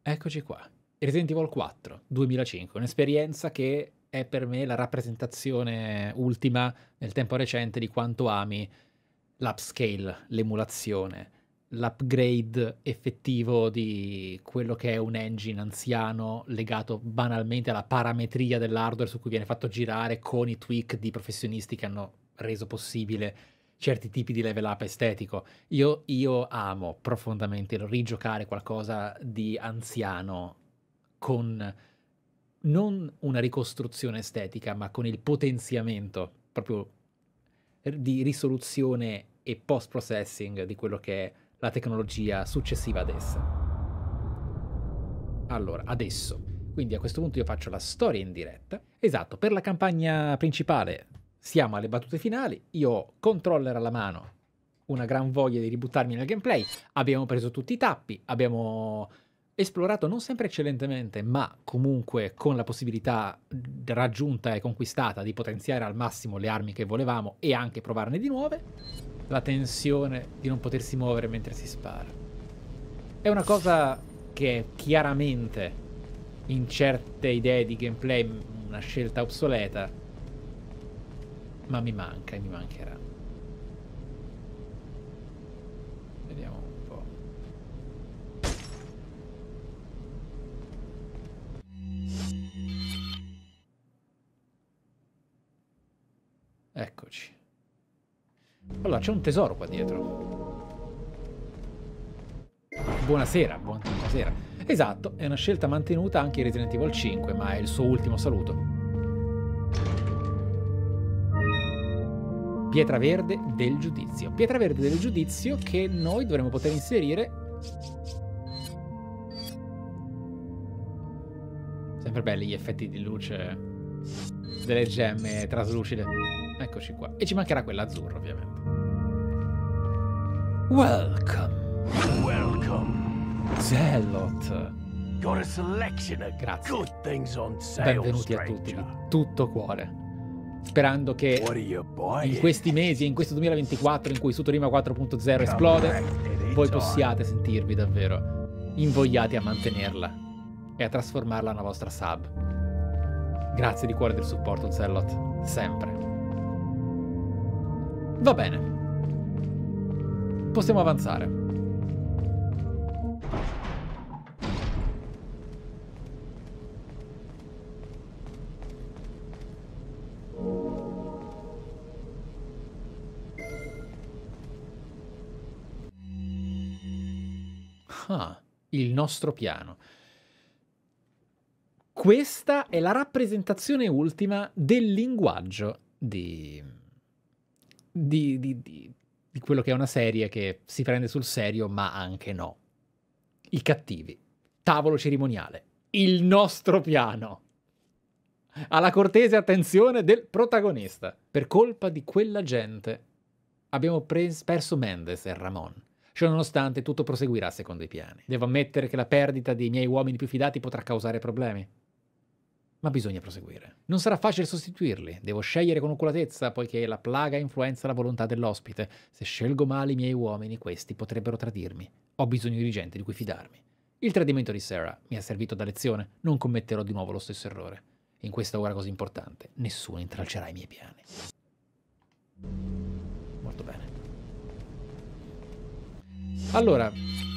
Eccoci qua. Resident Evil 4, 2005, un'esperienza che è per me la rappresentazione ultima nel tempo recente di quanto ami l'upscale, l'emulazione, l'upgrade effettivo di quello che è un engine anziano legato banalmente alla parametria dell'hardware su cui viene fatto girare con i tweak di professionisti che hanno reso possibile certi tipi di level up estetico. Io amo profondamente il rigiocare qualcosa di anziano con non una ricostruzione estetica, ma con il potenziamento proprio di risoluzione e post-processing di quello che è la tecnologia successiva ad essa. Allora, adesso, quindi a questo punto io faccio la storia in diretta. Esatto, per la campagna principale siamo alle battute finali, io ho controller alla mano, una gran voglia di ributtarmi nel gameplay, abbiamo preso tutti i tappi, abbiamo esplorato non sempre eccellentemente, ma comunque con la possibilità raggiunta e conquistata di potenziare al massimo le armi che volevamo e anche provarne di nuove. La tensione di non potersi muovere mentre si spara è una cosa che è chiaramente in certe idee di gameplay una scelta obsoleta, ma mi manca e mi mancherà. Vediamo un po'. Eccoci. Allora, c'è un tesoro qua dietro. Buonasera, buonasera. Esatto, è una scelta mantenuta anche in Resident Evil 5, ma è il suo ultimo saluto. Pietra verde del giudizio. Pietra verde del giudizio che noi dovremmo poter inserire. Sempre belli gli effetti di luce delle gemme traslucide. Eccoci qua. E ci mancherà quella azzurra, ovviamente. Welcome. Zealot. Got a selection of Grazie. good things on sale, Benvenuti a tutti, di stranger. tutto cuore. Sperando che What are you buying? in questi mesi e in questo 2024 in cui Sutorima 4.0 esplode, voi possiate sentirvi davvero invogliati a mantenerla e a trasformarla nella vostra sub. Grazie di cuore del supporto, Zealot. Sempre. Va bene. Possiamo avanzare. Ah, il nostro piano. Questa è la rappresentazione ultima del linguaggio di quello che è una serie che si prende sul serio, ma anche no. I cattivi. Tavolo cerimoniale. Il nostro piano. Alla cortese attenzione del protagonista. Per colpa di quella gente abbiamo perso Mendes e Ramon. Ciononostante tutto proseguirà secondo i piani. Devo ammettere che la perdita dei miei uomini più fidati potrà causare problemi. Ma bisogna proseguire. Non sarà facile sostituirli. Devo scegliere con oculatezza, poiché la plaga influenza la volontà dell'ospite. Se scelgo male i miei uomini, questi potrebbero tradirmi. Ho bisogno di gente di cui fidarmi. Il tradimento di Sarah mi ha servito da lezione. Non commetterò di nuovo lo stesso errore. In questa ora così importante, nessuno intralcerà i miei piani. Molto bene. Allora,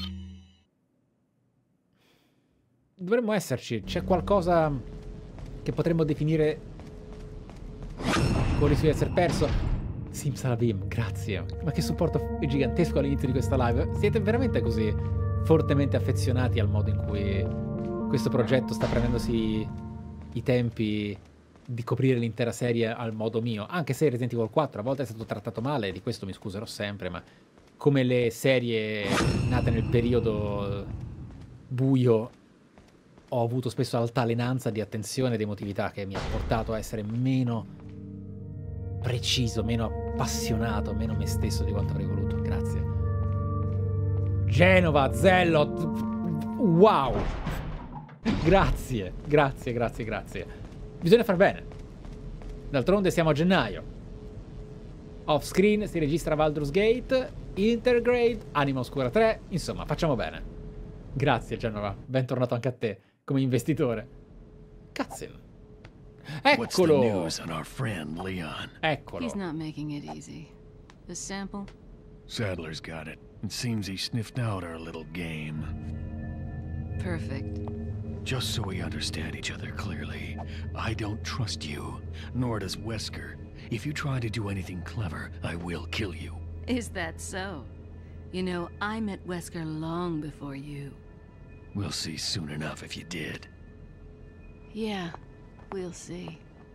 dovremmo esserci. C'è qualcosa che potremmo definire con il rischio di essere perso. Simsalabim, grazie. Ma che supporto gigantesco all'inizio di questa live. Siete veramente così fortemente affezionati al modo in cui questo progetto sta prendendosi i tempi di coprire l'intera serie al modo mio. Anche se Resident Evil 4 a volte è stato trattato male, di questo mi scuserò sempre, ma come le serie nate nel periodo buio, ho avuto spesso altalenanza di attenzione ed emotività che mi ha portato a essere meno preciso, meno appassionato, meno me stesso di quanto avrei voluto. Grazie. Genova, Zealot, wow! Grazie, grazie, grazie, grazie. Bisogna far bene. D'altronde siamo a gennaio. Off screen si registra Baldur's Gate, Intergrade, Anima Oscura 3, insomma, facciamo bene. Grazie Genova, bentornato anche a te, come investitore. Cutscene. What's the Eccolo! news on our friend Leon? Eccolo. He's not making it easy. The sample? Sadler's got it. It seems he sniffed out our little game. Perfect. Just so we understand each other clearly, I don't trust you, nor does Wesker. If you try to do anything clever, I will kill you. Is that so? You know, I met Wesker long before you. We'll see soon enough if you did. Yeah, we'll see.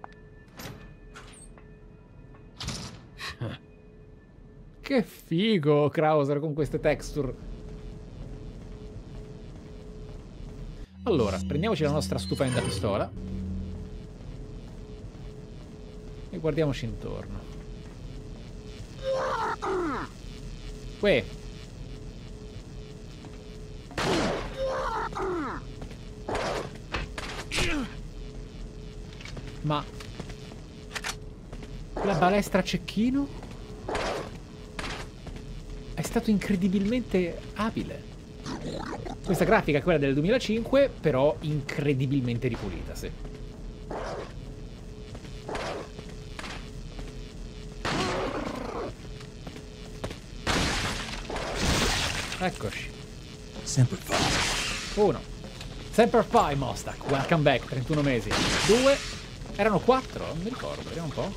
Che figo Krauser con queste texture. Allora, prendiamoci la nostra stupenda pistola e guardiamoci intorno. Uè. Ma la balestra a cecchino è stato incredibilmente abile. Questa grafica è quella del 2005, però incredibilmente ripulita, sì. Eccoci. Semper Fi. 1. Semper Fi, Mostak. Welcome back, 31 mesi. 2. Erano 4? Non mi ricordo, vediamo un po'.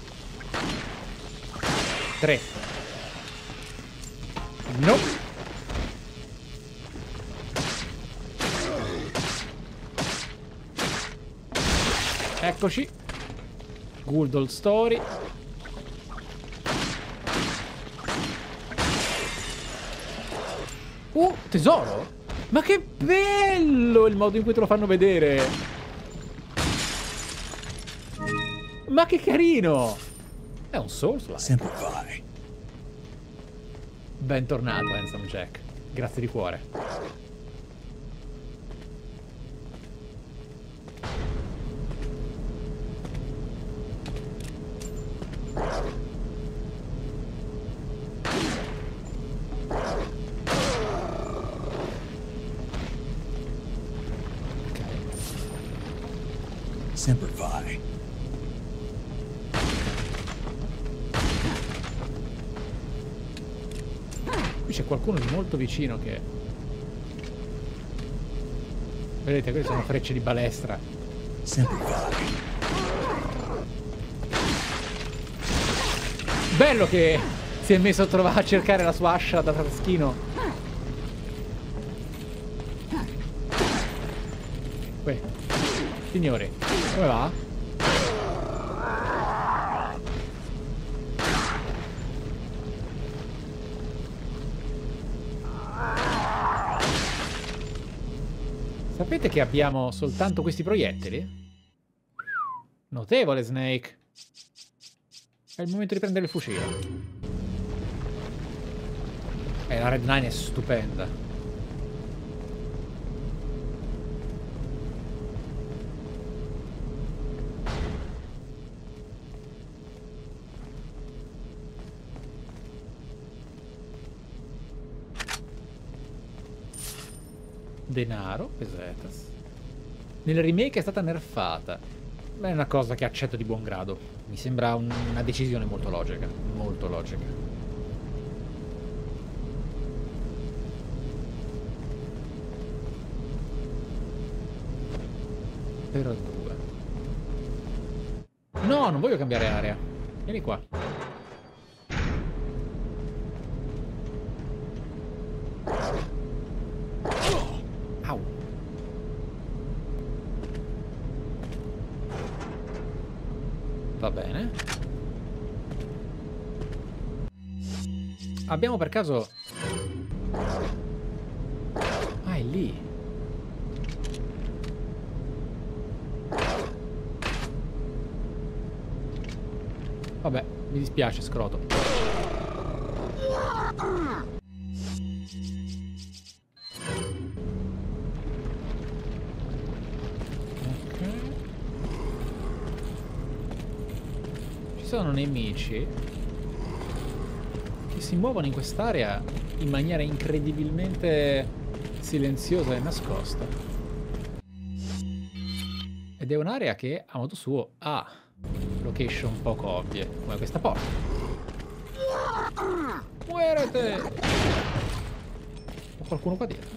3. No. Eccoci. Good Old Story. Tesoro? Ma che bello il modo in cui te lo fanno vedere. Ma che carino. È un Souls-like. Semper Fi. Bentornato, Handsome Jack. Grazie di cuore. Semper Fi. Qui c'è qualcuno di molto vicino che... Vedete, queste sono frecce di balestra. Semper Fi. Bello che si è messo a cercare la sua ascia da taschino. Signori, come va? Sapete che abbiamo soltanto questi proiettili? Notevole, Snake. È il momento di prendere il fucile. La Red 9 è stupenda. Denaro, pesetas. Nel remake è stata nerfata. Beh, è una cosa che accetto di buon grado. Mi sembra una decisione molto logica. Molto logica. Per 2. No, non voglio cambiare area. Vieni qua. Au. Va bene. Abbiamo per caso... Ah, è lì. Vabbè, mi dispiace, scroto. Sono nemici che si muovono in quest'area in maniera incredibilmente silenziosa e nascosta. Ed è un'area che a modo suo ha location poco ovvie, come questa porta. Muerete! Ho qualcuno qua dietro?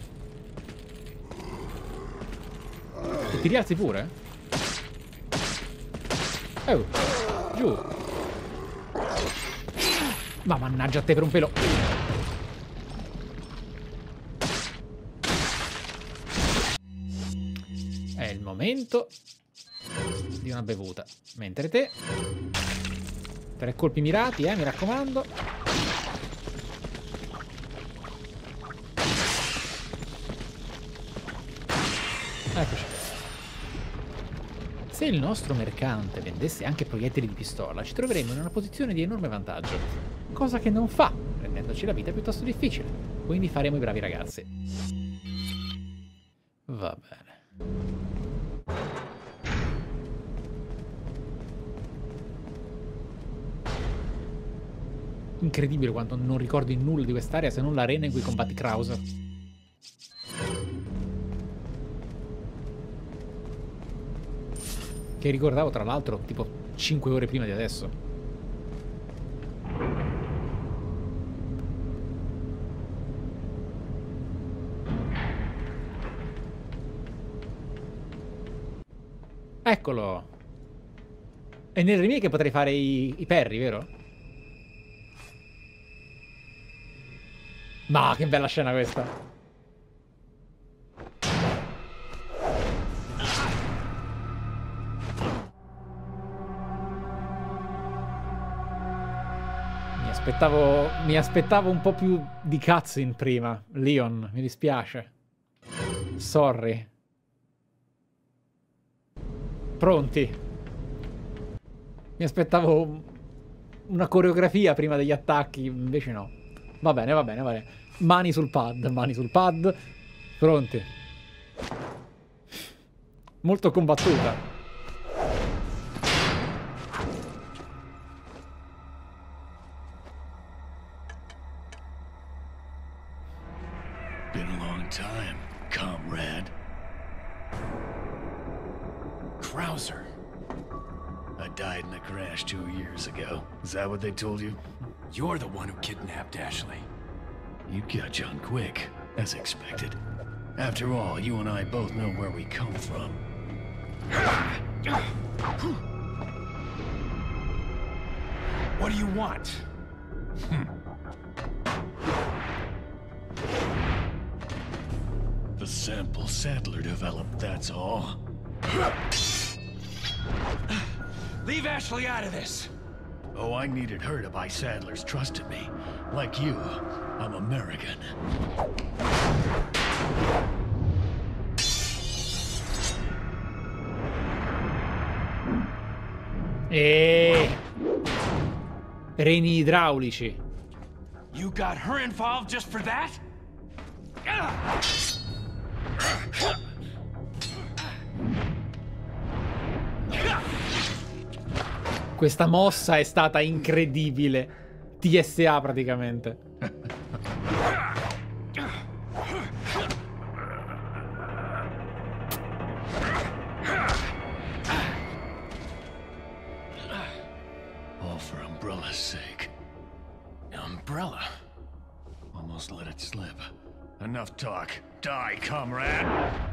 E ti rialzi pure? Oh, giù. Ma mannaggia a te per un pelo. È il momento di una bevuta. Mentre te 3 colpi mirati, mi raccomando. Eccoci. Se il nostro mercante vendesse anche proiettili di pistola, ci troveremmo in una posizione di enorme vantaggio, cosa che non fa, rendendoci la vita piuttosto difficile. Quindi faremo i bravi ragazzi. Va bene. Incredibile quanto non ricordi nulla di quest'area se non l'arena in cui combatti Krauser. Che ricordavo tra l'altro tipo 5 ore prima di adesso. Eccolo. E nel remake potrei fare i parry, vero? Ma che bella scena questa. Mi aspettavo un po' più di cutscene prima. Leon, mi dispiace. Sorry. Pronti. Mi aspettavo una coreografia prima degli attacchi, invece no. Va bene, va bene, va bene. Mani sul pad, mani sul pad. Pronti. Molto combattuta. Been a long time, comrade. Krauser. I died in a crash 2 years ago. Is that what they told you? You're the one who kidnapped Ashley. You got John quick, as expected. After all, you and I both know where we come from. What do you want? The sample Sadler developed, that's all. Leave Ashley out of this! Oh, I needed her to buy Sadler's trust in me. Like you, I'm American. Reni idraulici. You got her involved just for that? Questa mossa è stata incredibile. TSA praticamente. All for Umbrella's sake. Umbrella? Almost let it slip. Enough talk. Die, comrade!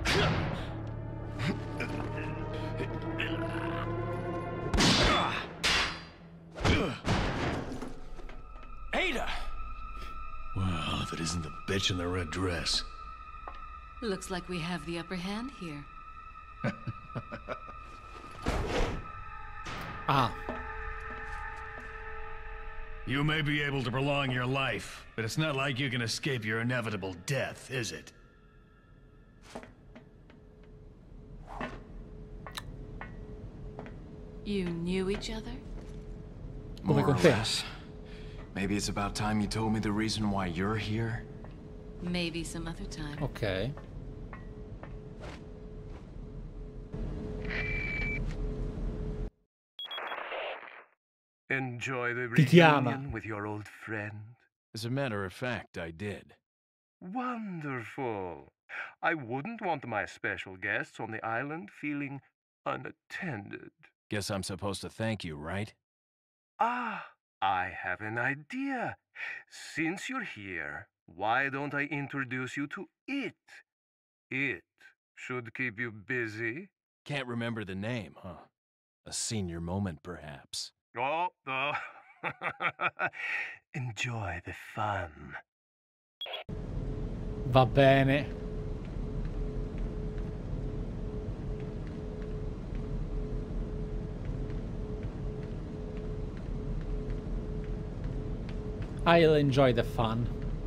Ada! Well, if it isn't the bitch in the red dress. Looks like we have the upper hand here. Ah. You may be able to prolong your life, but it's not like you can escape your inevitable death, is it? You knew each other? Come con te. Maybe it's about time you told me the reason why you're here. Maybe some other time. Ok. Enjoy the Ti chiama. reunion with your old friend. As a matter of fact, I did. Wonderful. I wouldn't want my special guests on the island feeling unattended. Guess I'm supposed to thank you, right? Ah, I have an idea. Since you're here, why don't I introduce you to it? It should keep you busy. Can't remember the name, huh? A senior moment, perhaps. Oh. Enjoy the fun. Va bene. I'll enjoy the fun.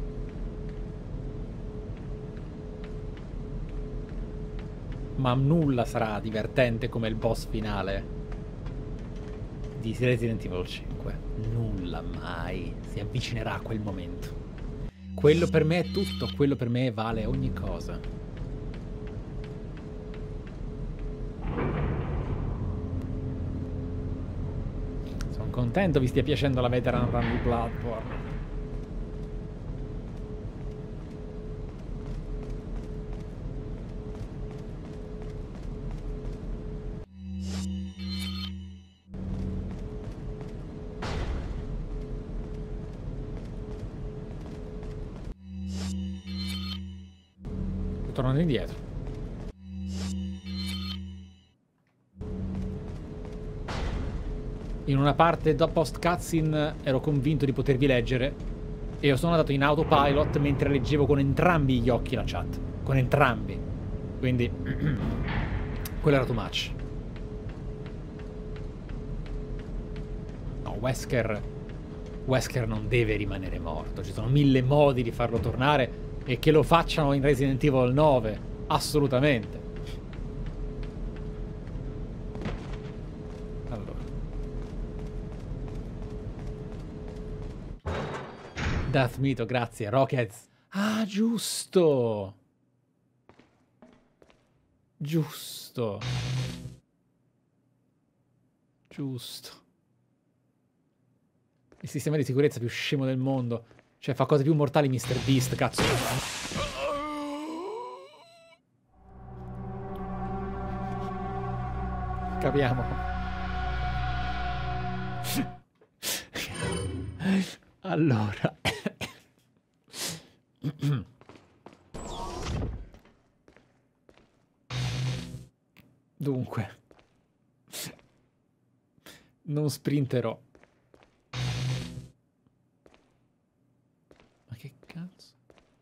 Ma nulla sarà divertente come il boss finale di Resident Evil 5. Nulla mai si avvicinerà a quel momento. Quello per me è tutto, quello per me vale ogni cosa. Sono contento vi stia piacendo la veteran run di Bloodborne. Tornando indietro. In una parte da post cutscene ero convinto di potervi leggere e sono andato in autopilot mentre leggevo con entrambi gli occhi la chat. Con entrambi. Quindi quello era too much. No, Wesker non deve rimanere morto. Ci sono 1000 modi di farlo tornare. E che lo facciano in Resident Evil 9. Assolutamente. Allora. Death Mito, grazie. Rockets. Ah, giusto. Giusto. Giusto. Il sistema di sicurezza più scemo del mondo. Cioè, fa cose più mortali Mr. Beast, cazzo. Capiamo. Allora. Dunque. Non sprinterò. Cazzo.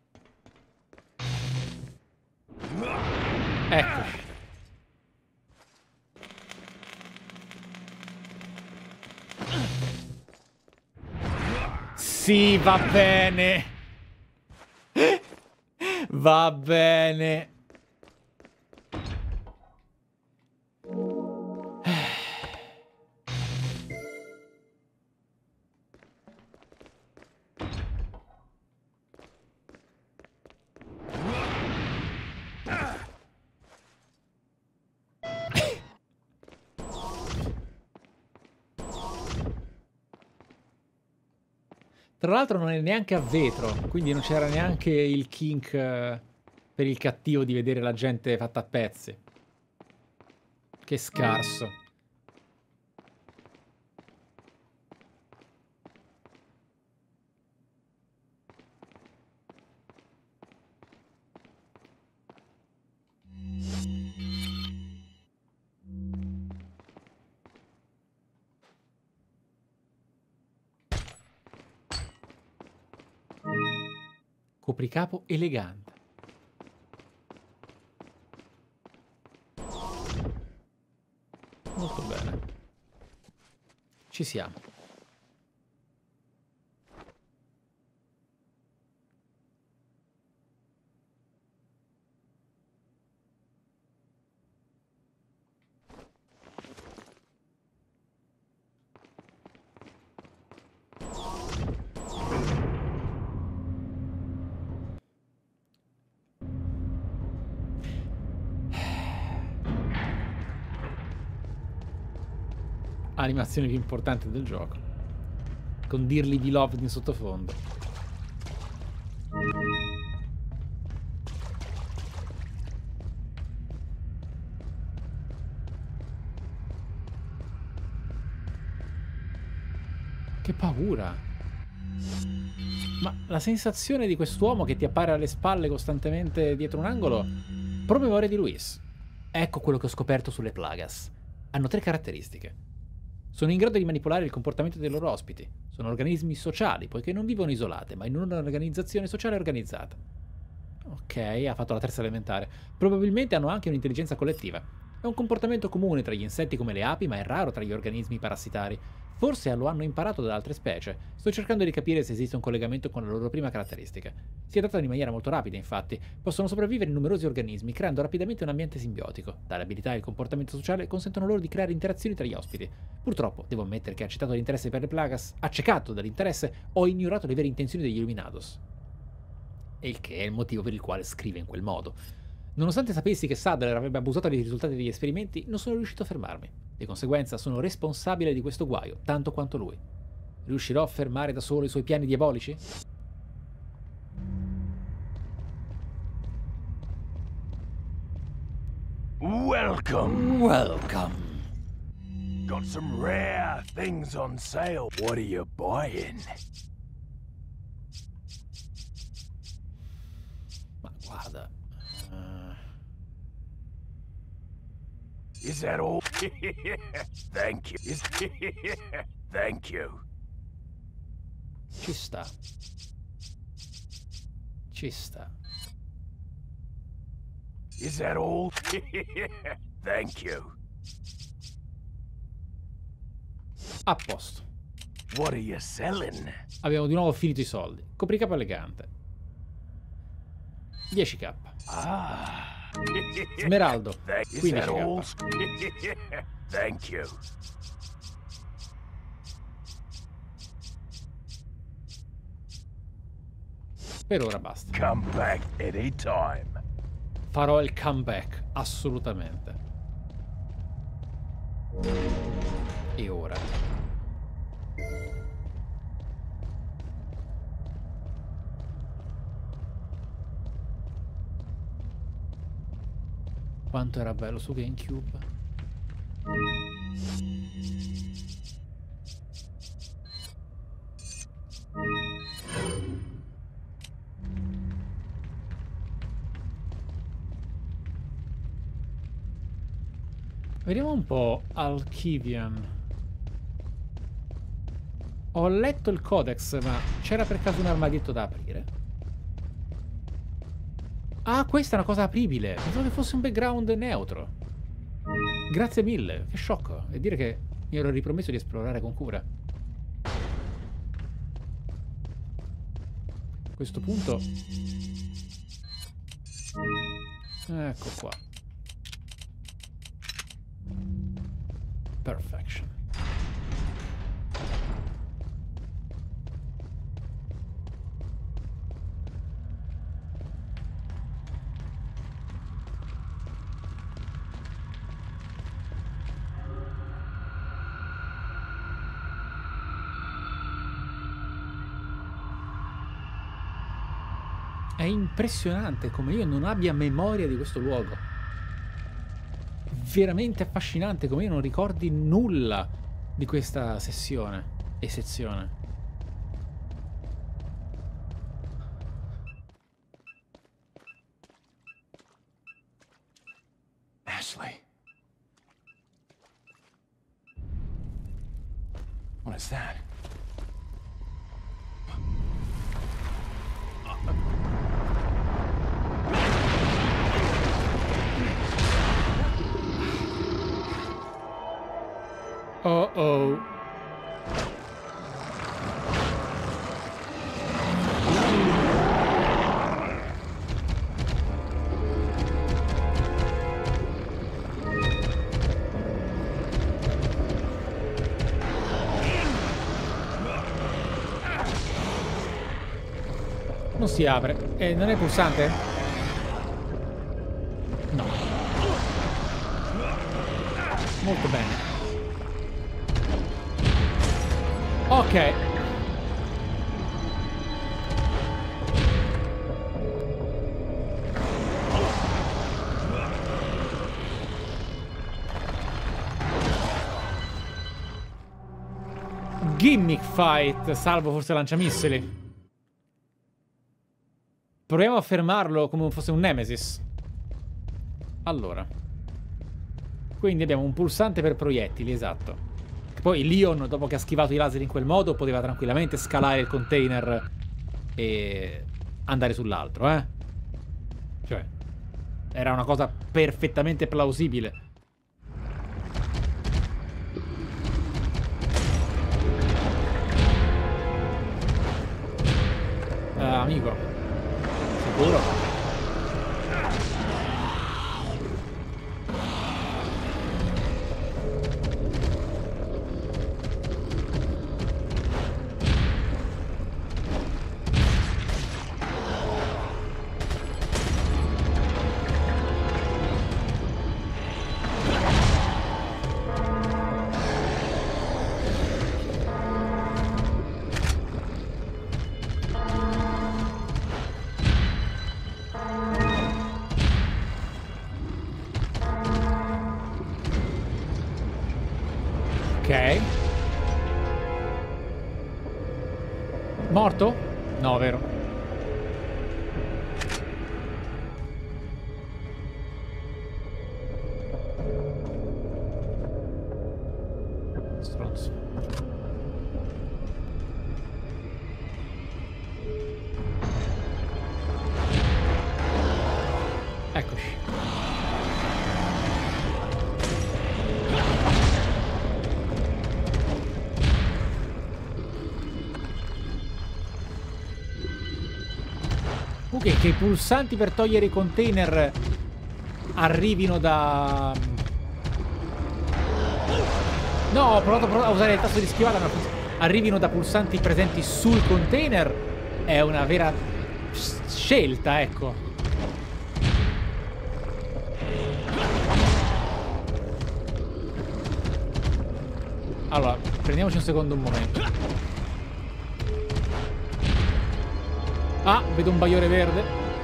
Eccoci. Sì, va bene. Va bene. Tra l'altro non è neanche a vetro, quindi non c'era neanche il kink per il cattivo di vedere la gente fatta a pezzi. Che scarso. Copricapo elegante. Molto bene. Ci siamo. Animazione più importante del gioco, con Dearly Beloved in sottofondo. Che paura. Ma la sensazione di quest'uomo che ti appare alle spalle costantemente dietro un angolo... Pro memoria di Luis. Ecco quello che ho scoperto sulle Plagas. Hanno 3 caratteristiche. Sono in grado di manipolare il comportamento dei loro ospiti. Sono organismi sociali, poiché non vivono isolate, ma in un'organizzazione sociale organizzata. Ok, ha fatto la terza elementare. Probabilmente hanno anche un'intelligenza collettiva. È un comportamento comune tra gli insetti come le api, ma è raro tra gli organismi parassitari. Forse lo hanno imparato da altre specie. Sto cercando di capire se esiste un collegamento con la loro prima caratteristica. Si adattano in maniera molto rapida, infatti. Possono sopravvivere in numerosi organismi, creando rapidamente un ambiente simbiotico. Tale abilità e il comportamento sociale consentono loro di creare interazioni tra gli ospiti. Purtroppo, devo ammettere che accettato l'interesse per le Plagas, accecato dall'interesse, ho ignorato le vere intenzioni degli Illuminados. E il che è il motivo per il quale scrive in quel modo. Nonostante sapessi che Sadler avrebbe abusato dei risultati degli esperimenti, non sono riuscito a fermarmi. Di conseguenza sono responsabile di questo guaio, tanto quanto lui. Riuscirò a fermare da solo i suoi piani diabolici? Welcome. Welcome. Got some rare things on sale. What are you buying? Ma guarda... Is that all? Thank you. Thank you. Ci sta. Ci sta. Is that all? Thank you. A posto. What are you selling? Abbiamo di nuovo finito i soldi. Copricapo elegante. 10k. Ah. Smeraldo. Is 15k. that all? Thank you. Per ora basta. Come back anytime. Farò il comeback, assolutamente. E ora? Quanto era bello su GameCube. Vediamo un po' Alkivian. Ho letto il codex, ma c'era per caso un armadietto da aprire? Ah, questa è una cosa apribile. Pensavo che fosse un background neutro. Grazie mille. Che sciocco. E dire che mi ero ripromesso di esplorare con cura. A questo punto... Ecco qua. Perfection. È impressionante come io non abbia memoria di questo luogo. Veramente affascinante come io non ricordi nulla di questa sessione e sezione. Ashley. What is that? Oh oh. Non si apre. Non è pulsante? No. Molto bene. Ok. Gimmick fight, salvo forse lanciamissili. Proviamo a fermarlo come fosse un Nemesis. Allora. Quindi abbiamo un pulsante per proiettili, esatto. Poi Leon, dopo che ha schivato i laser in quel modo, poteva tranquillamente scalare il container e andare sull'altro, eh? Cioè, era una cosa perfettamente plausibile. Amico. Sicuro? Ok. Morto? No, vero. Stronzo. Eccoci. Ok, che i pulsanti per togliere i container arrivino da... No, ho provato a usare il tasto di schivata, ma arrivino da pulsanti presenti sul container è una vera scelta, ecco. Allora, prendiamoci un secondo, un momento. Ah, vedo un bagliore verde.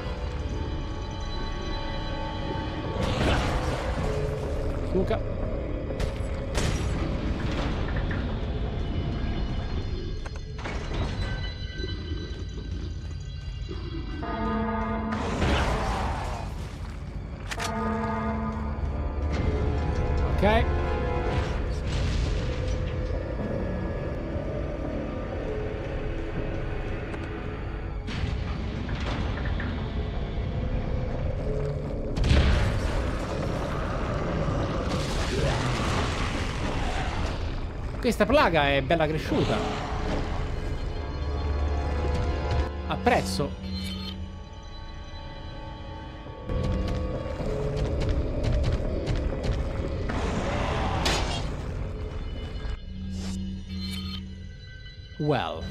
Luca. Ok. Questa plaga è bella cresciuta. Apprezzo. Well.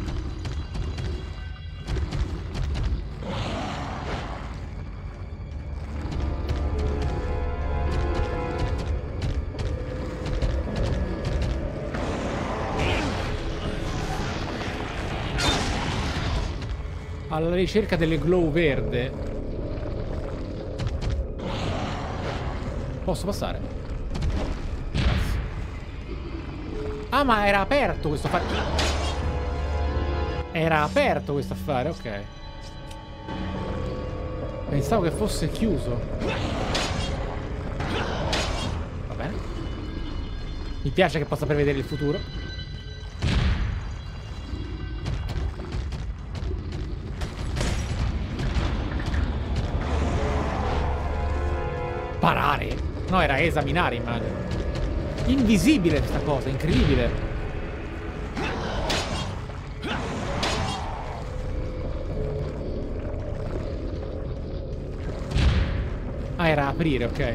Alla ricerca delle glow verde. Posso passare? Grazie. Ah, ma era aperto questo affare. Era aperto questo affare, ok. Pensavo che fosse chiuso. Va bene. Mi piace che possa prevedere il futuro. Parare? No, era esaminare, immagino. Invisibile questa cosa, incredibile. Ah, era aprire, ok.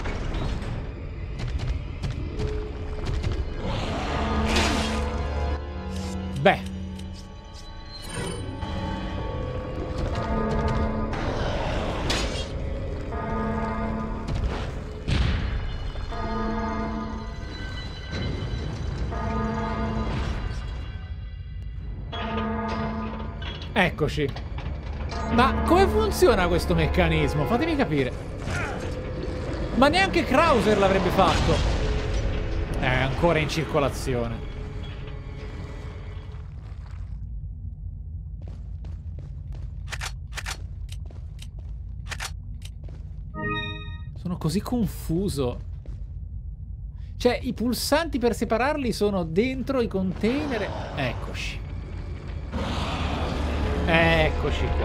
Beh. Eccoci. Ma come funziona questo meccanismo? Fatemi capire. Ma neanche Krauser l'avrebbe fatto. È ancora in circolazione. Sono così confuso. Cioè, i pulsanti per separarli sono dentro i container. Eccoci. Eccoci qua.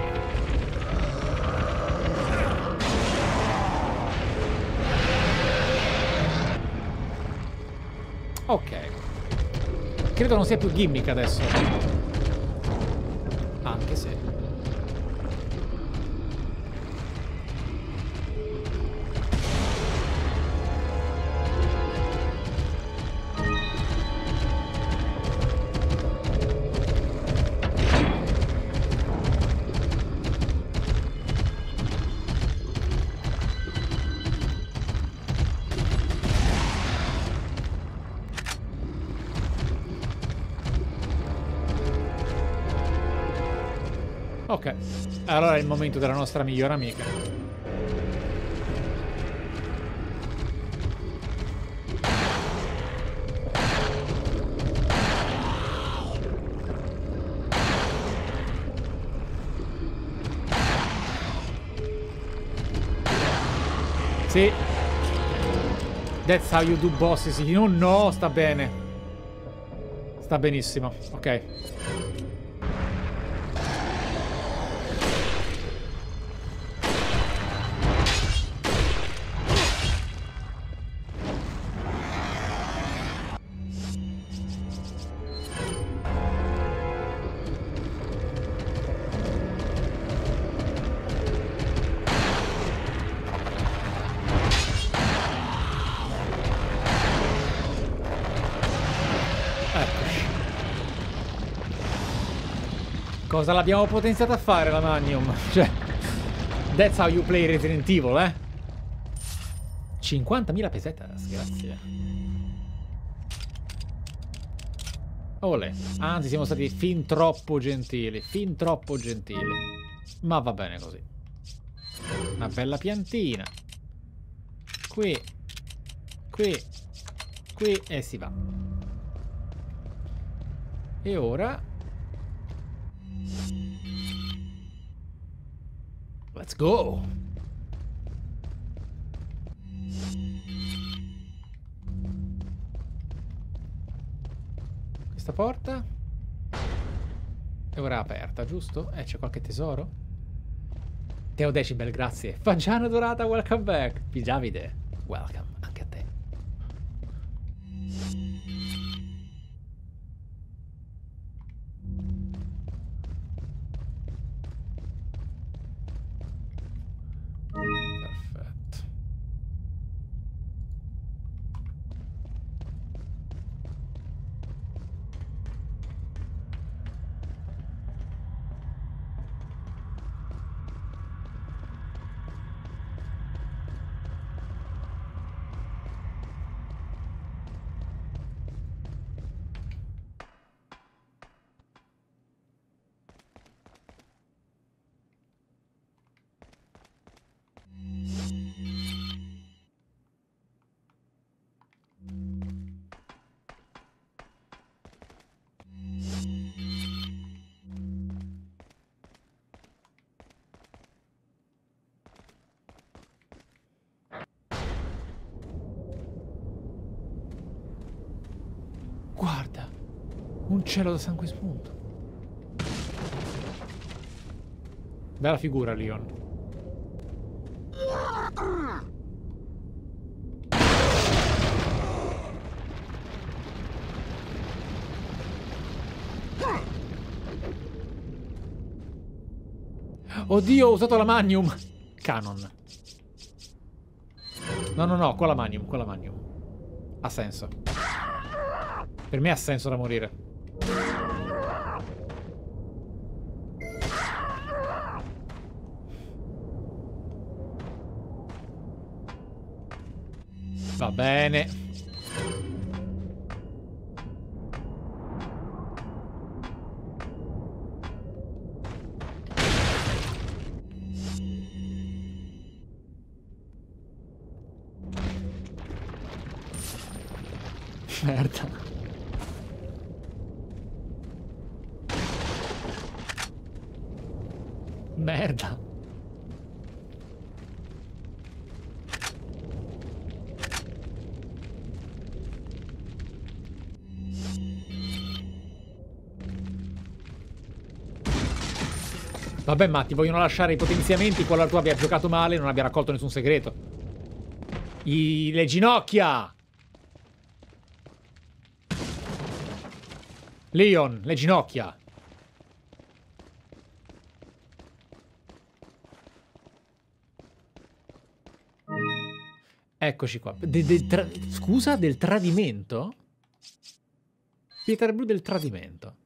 Ok. Credo non sia più gimmick adesso. Anche se... Ok, allora è il momento della nostra migliore amica. Sì. That's how you do bosses. Oh no, sta bene. Sta benissimo, ok. Cosa l'abbiamo potenziata a fare la Magnum? Cioè, that's how you play Resident Evil, eh? 50.000 pesetas, grazie. Olè. Anzi, siamo stati fin troppo gentili. Fin troppo gentili. Ma va bene così. Una bella piantina. Qui. Qui. Qui. E si va. E ora... Let's go. Questa porta è ora aperta, giusto? C'è qualche tesoro? Teo Decibel, grazie. Fagiano Dorata, welcome back. Pigiavide, welcome anche a te. Perfetto. Guarda, un cielo da sangue spunto. Bella figura, Leon. Oddio, ho usato la Magnum. Canon. No, no, no, qua la Magnum, qua la Magnum. Ha senso. Per me ha senso da morire. Va bene. Merda. Merda. Vabbè, ma ti vogliono lasciare i potenziamenti qualora tu abbia giocato male e non abbia raccolto nessun segreto. Le ginocchia! Leon, le ginocchia! Eccoci qua. Scusa, del tradimento? Pietre blu del tradimento.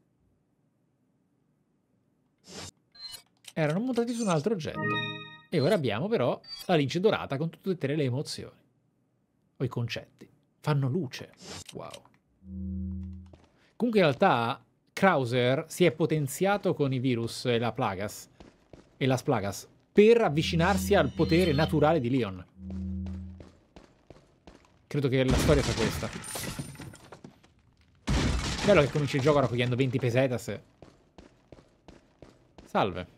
Erano montati su un altro oggetto. E ora abbiamo però la lince dorata con tutte le emozioni. O i concetti. Fanno luce. Wow. Comunque in realtà Krauser si è potenziato con i virus e la Plagas. E las Plagas. Per avvicinarsi al potere naturale di Leon. Credo che la storia sia questa. Bello che cominci il gioco raccogliendo 20 pesetas. Salve.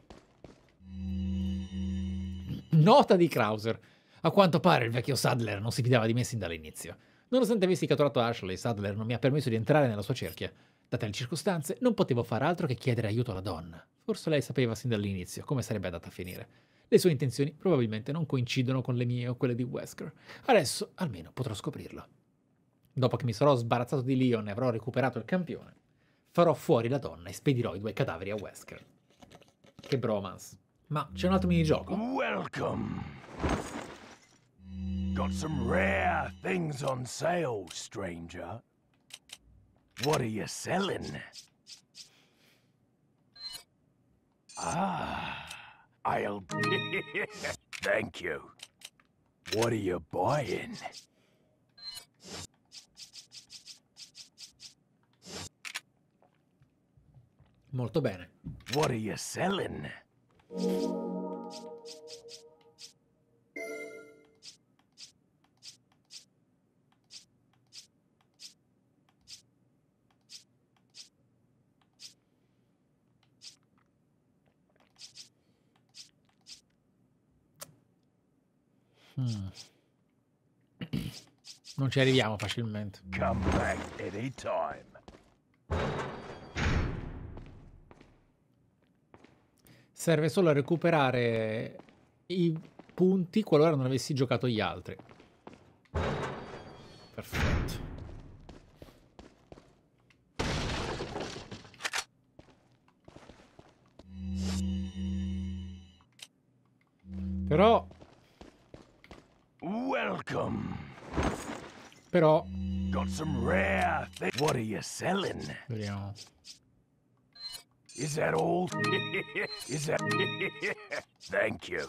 Nota di Krauser. A quanto pare il vecchio Sadler non si fidava di me sin dall'inizio. Nonostante avessi catturato Ashley, Sadler non mi ha permesso di entrare nella sua cerchia. Date le circostanze, non potevo fare altro che chiedere aiuto alla donna. Forse lei sapeva sin dall'inizio come sarebbe andata a finire. Le sue intenzioni probabilmente non coincidono con le mie o quelle di Wesker. Adesso almeno potrò scoprirlo. Dopo che mi sarò sbarazzato di Leon e avrò recuperato il campione, farò fuori la donna e spedirò i 2 cadaveri a Wesker. Che bromance. Ma c'è un altro minigioco? Welcome. Got some rare things on sale, stranger. What are you selling? Ah, I'll... Thank you. What are you buying? Molto bene. What are you selling? Non ci arriviamo facilmente. Come back anytime. Serve solo a recuperare i punti qualora non avessi giocato gli altri. Perfetto. Però Got some rare things. What are you selling? vediamo. Is that all? Is that... Thank you.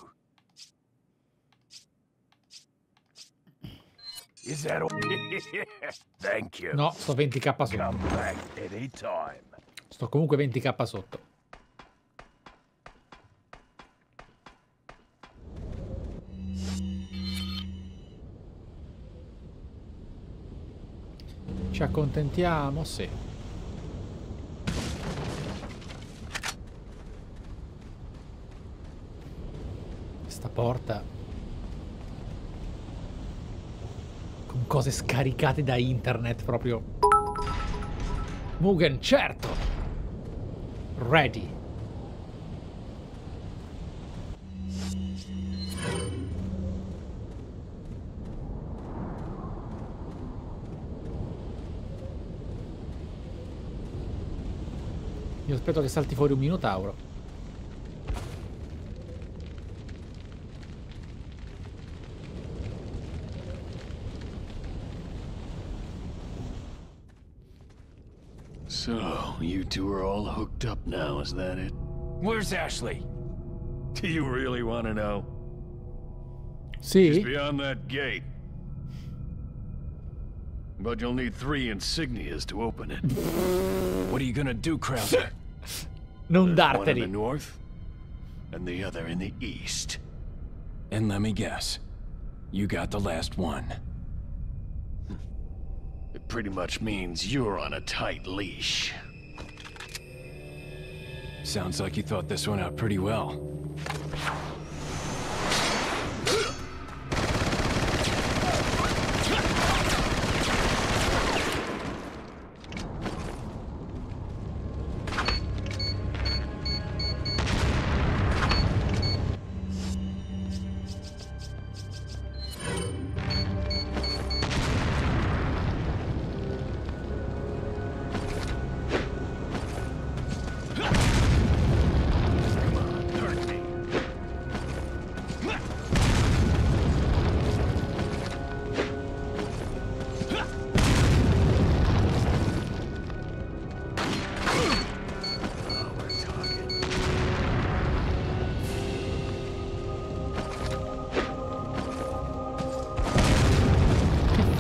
Is that all? Thank you. No, sto 20k Come sotto. back anytime. Sto comunque 20k sotto. Ci accontentiamo, sì. Questa porta con cose scaricate da internet proprio. Mugen, certo. Ready. Io aspetto che salti fuori un minotauro. So, you two are all hooked up now, is that it? Where's Ashley? Do you really want to know? Sì? She's beyond that gate. But you'll need 3 insignias to open it. What are you gonna do, Krauser? Non One in the darteli. north, and the other in the east. And let me guess. You got the last one. It pretty much means you're on a tight leash. Sounds like you thought this one out pretty well.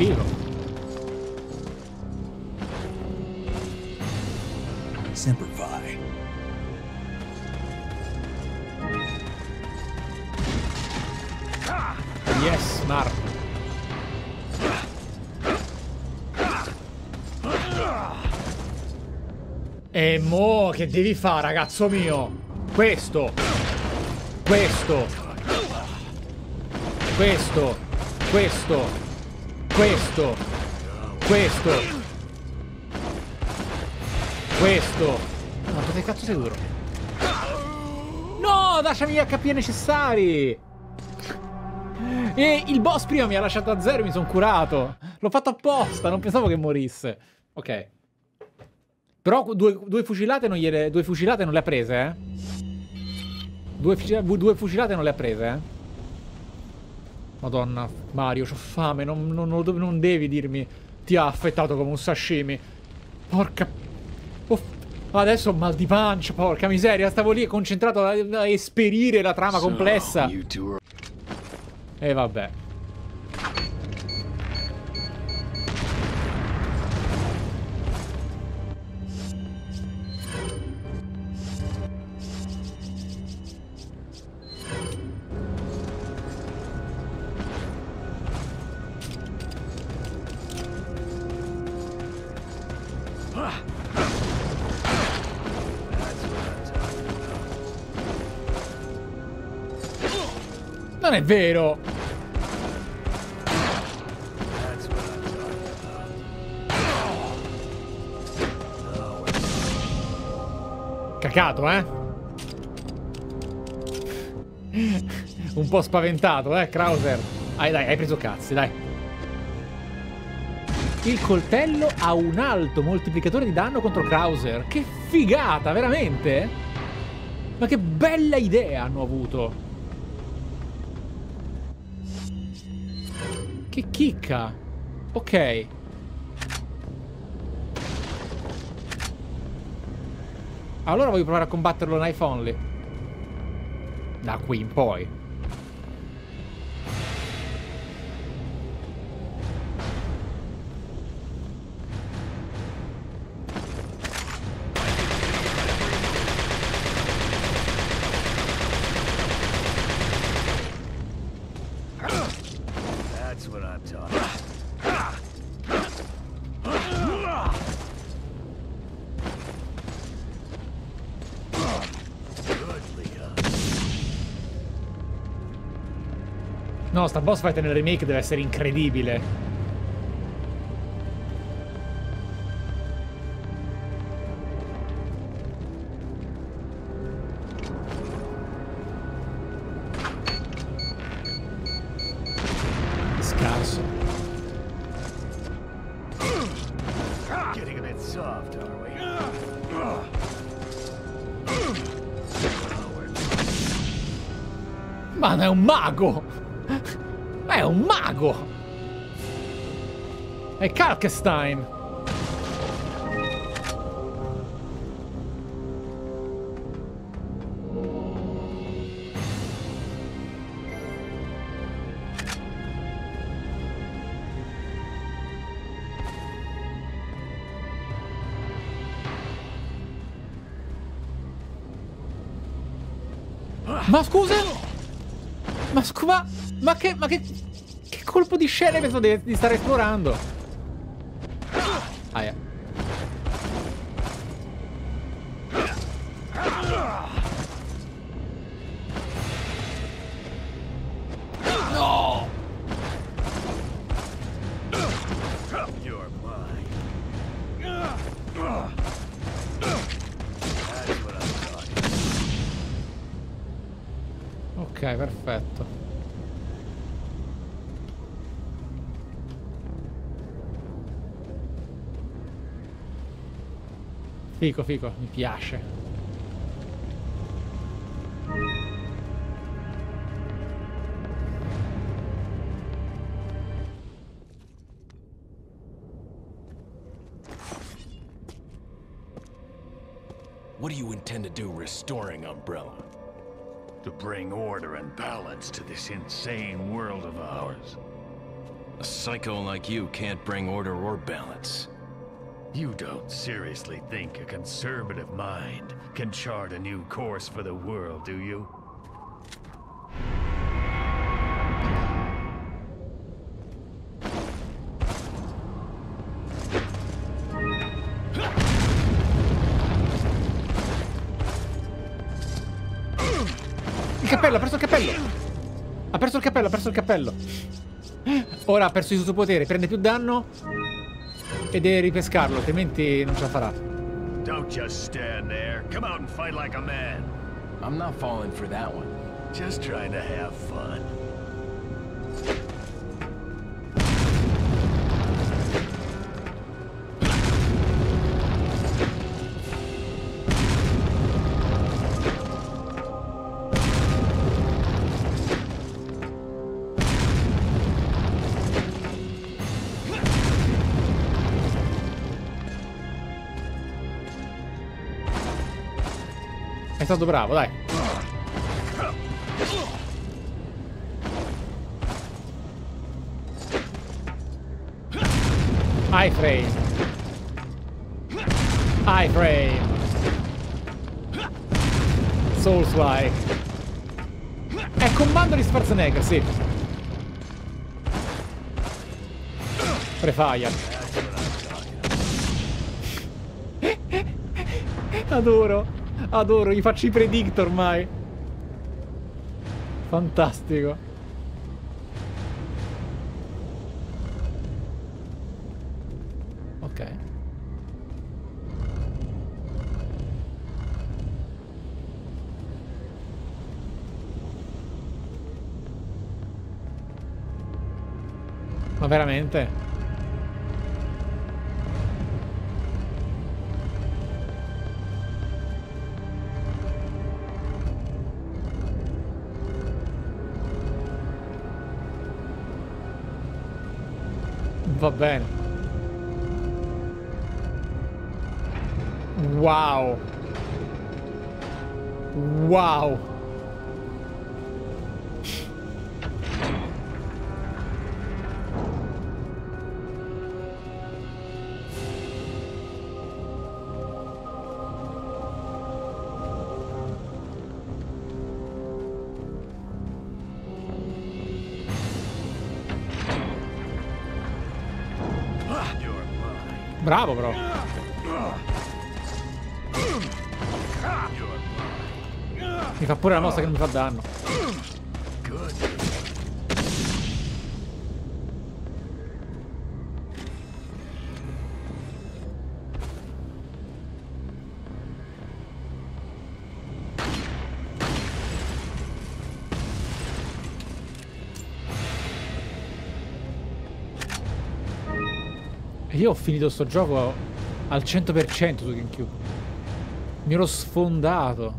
figo. Semper Fi. Yes, Mark. E mo che devi fare, ragazzo mio? Questo. Questo. Questo. Questo. Questo. Questo. Questo. Quanto che cazzo sei duro? No, lasciami gli HP necessari. E il boss prima mi ha lasciato a 0 e mi sono curato. L'ho fatto apposta, non pensavo che morisse. Ok. Però due fucilate non le ha prese, eh? Due fucilate non le ha prese, eh? Madonna, Mario, c'ho fame, non devi dirmi ti ha affettato come un sashimi. Porca... adesso ho mal di pancia, porca miseria, stavo lì concentrato a esperire la trama complessa. E vabbè. Non è vero! Cacato, eh? Un po' spaventato, Krauser? Dai, hai preso cazzi, dai. Il coltello ha un alto moltiplicatore di danno contro Krauser. Che figata, veramente? Ma che bella idea hanno avuto. Che chicca. Ok. Allora voglio provare a combatterlo knife only. Da qui in poi. No, sta boss fight nel remake deve essere incredibile. Scarso. Getting a bit soft, are we? Ma è un mago! È un mago! È Kalkstein! Ma scusa! Ma che colpo di scena penso di stare esplorando? Aia. No! You're mine. Ok, perfetto. Fico, fico, mi piace. What do you intend to do restoring Umbrella? To bring order and balance to this insane world of ours. A psycho like you can't bring order or balance. You don't seriously think a conservative mind can chart a new course for the world, do you? Il cappello, ha perso il cappello! Ha perso il cappello, ha perso il cappello! Ora ha perso il suo potere, prende più danno e deve ripescarlo, altrimenti non ce la farà. Don't just stand there. Come out and fight like a man. I'm not falling for that one. Just trying to have fun. È stato bravo, dai. iframe. iframe. Souls-like. È comando di Schwarzenegger, sì. Prefire. Adoro. Adoro, gli faccio i predict ormai. Fantastico. Ok. Ma veramente? Va bene. Wow. Wow. Bravo, però. Mi fa pure la mossa che non mi fa danno. Io ho finito sto gioco al 100% su GameCube. Mi ero sfondato.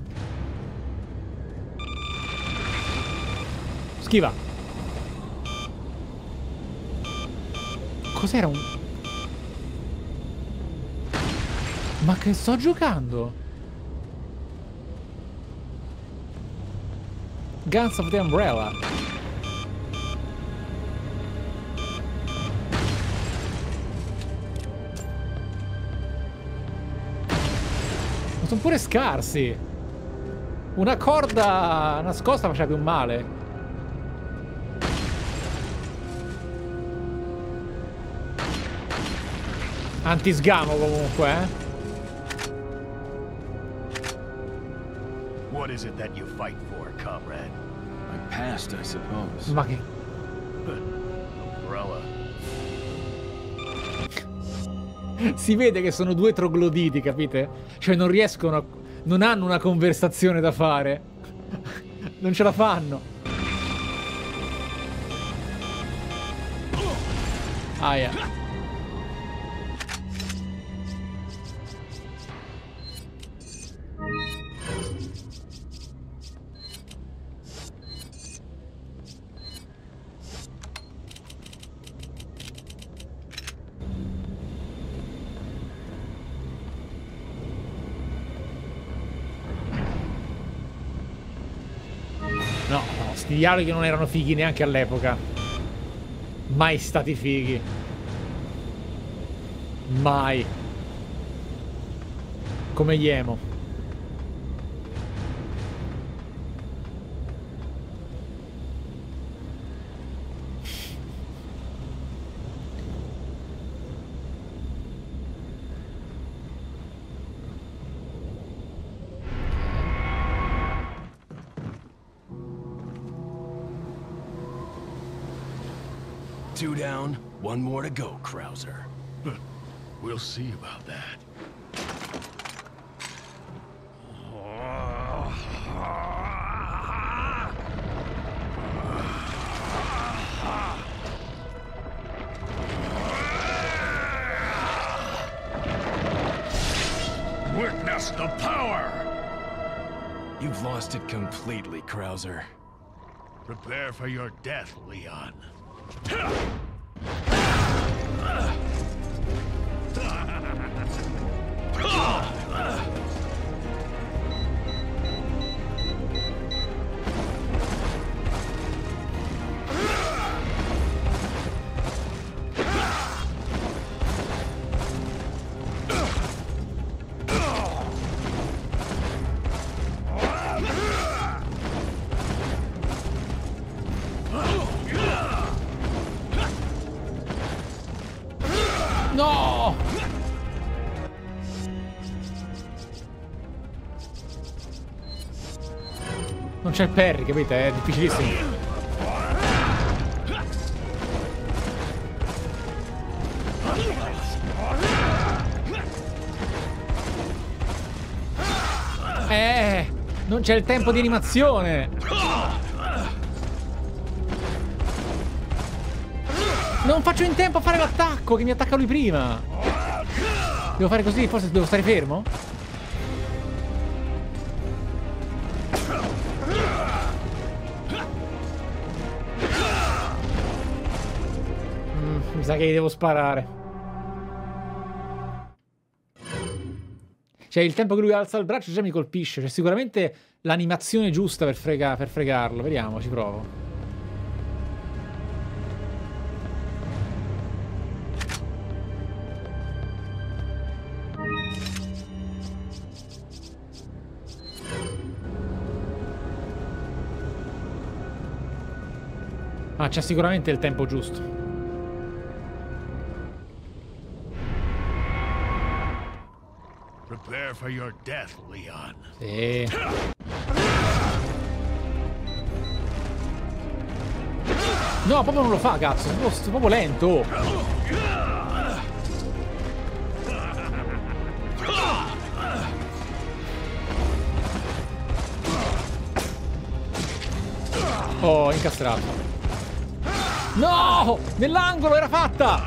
Schiva. Cos'era un... Ma che sto giocando? Guns of the Umbrella. Sono pure scarsi. Una corda nascosta faceva più male. Antisgamo comunque, eh. What is it that you fight for, comrade? My past, I suppose. Ma che... Umbrella. Si vede che sono due trogloditi, capite? Cioè non riescono a... Non hanno una conversazione da fare. Non ce la fanno. Aia. No, sti dialoghi non erano fighi neanche all'epoca. Mai stati fighi. Mai. Come gli emo. Two down, one more to go, Krauser. We'll see about that. Witness the power! You've lost it completely, Krauser. Prepare for your death, Leon. No! Non c'è il parry, capite? È difficilissimo. Non c'è il tempo di animazione. Non faccio in tempo a fare l'attacco, che mi attacca lui prima. Devo fare così, forse devo stare fermo? Mi sa che gli devo sparare. Cioè, il tempo che lui alza il braccio già mi colpisce. C'è sicuramente l'animazione giusta per fregarlo. Vediamo, ci provo. Ah, c'è sicuramente il tempo giusto. Prepare for your death, Leon. Sì. No, proprio non lo fa, cazzo. È proprio lento. Oh, incastrato. No! Nell'angolo era fatta!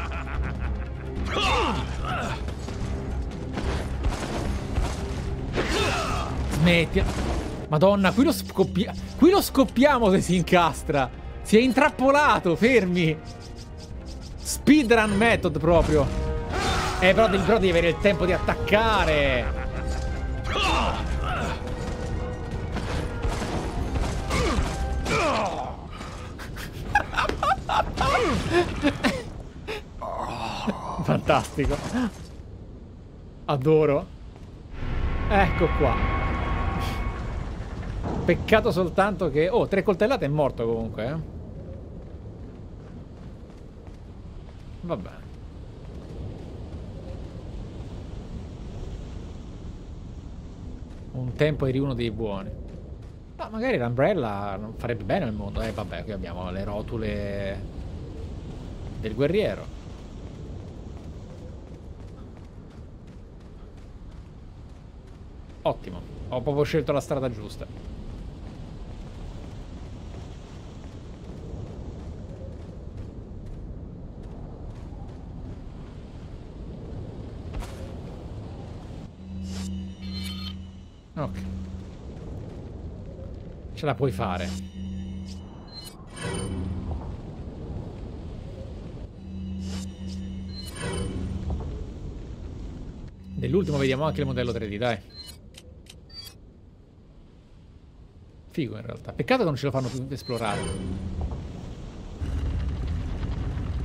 Smetti. Madonna, qui lo scoppiamo se si incastra. Si è intrappolato, fermi. Speedrun method proprio. Però devi avere il tempo di attaccare. Fantastico. Adoro. Ecco qua. Peccato soltanto che... Oh, 3 coltellate è morto comunque, eh. Vabbè. Un tempo eri uno dei buoni. Ma magari l'Umbrella non farebbe bene al mondo. Vabbè, qui abbiamo le rotule del guerriero. Ottimo. Ho proprio scelto la strada giusta. Ok. Ce la puoi fare. Nell'ultimo vediamo anche il modello 3D, dai. Figo in realtà. Peccato che non ce lo fanno più esplorare.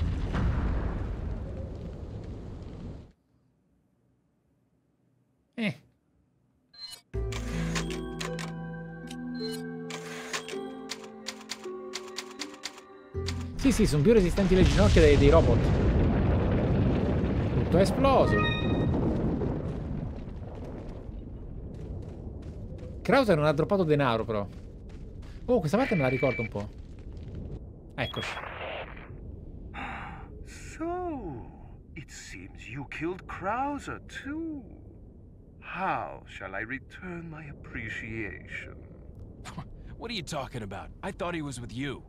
Sì, sì, sono più resistenti le ginocchia dei robot. Tutto è esploso. Krauser non ha droppato denaro, però. Oh, questa parte me la ricordo un po'. Eccoci. So, it seems you killed Krauser too. How shall I return my appreciation? What are you talking about? I thought he was with you.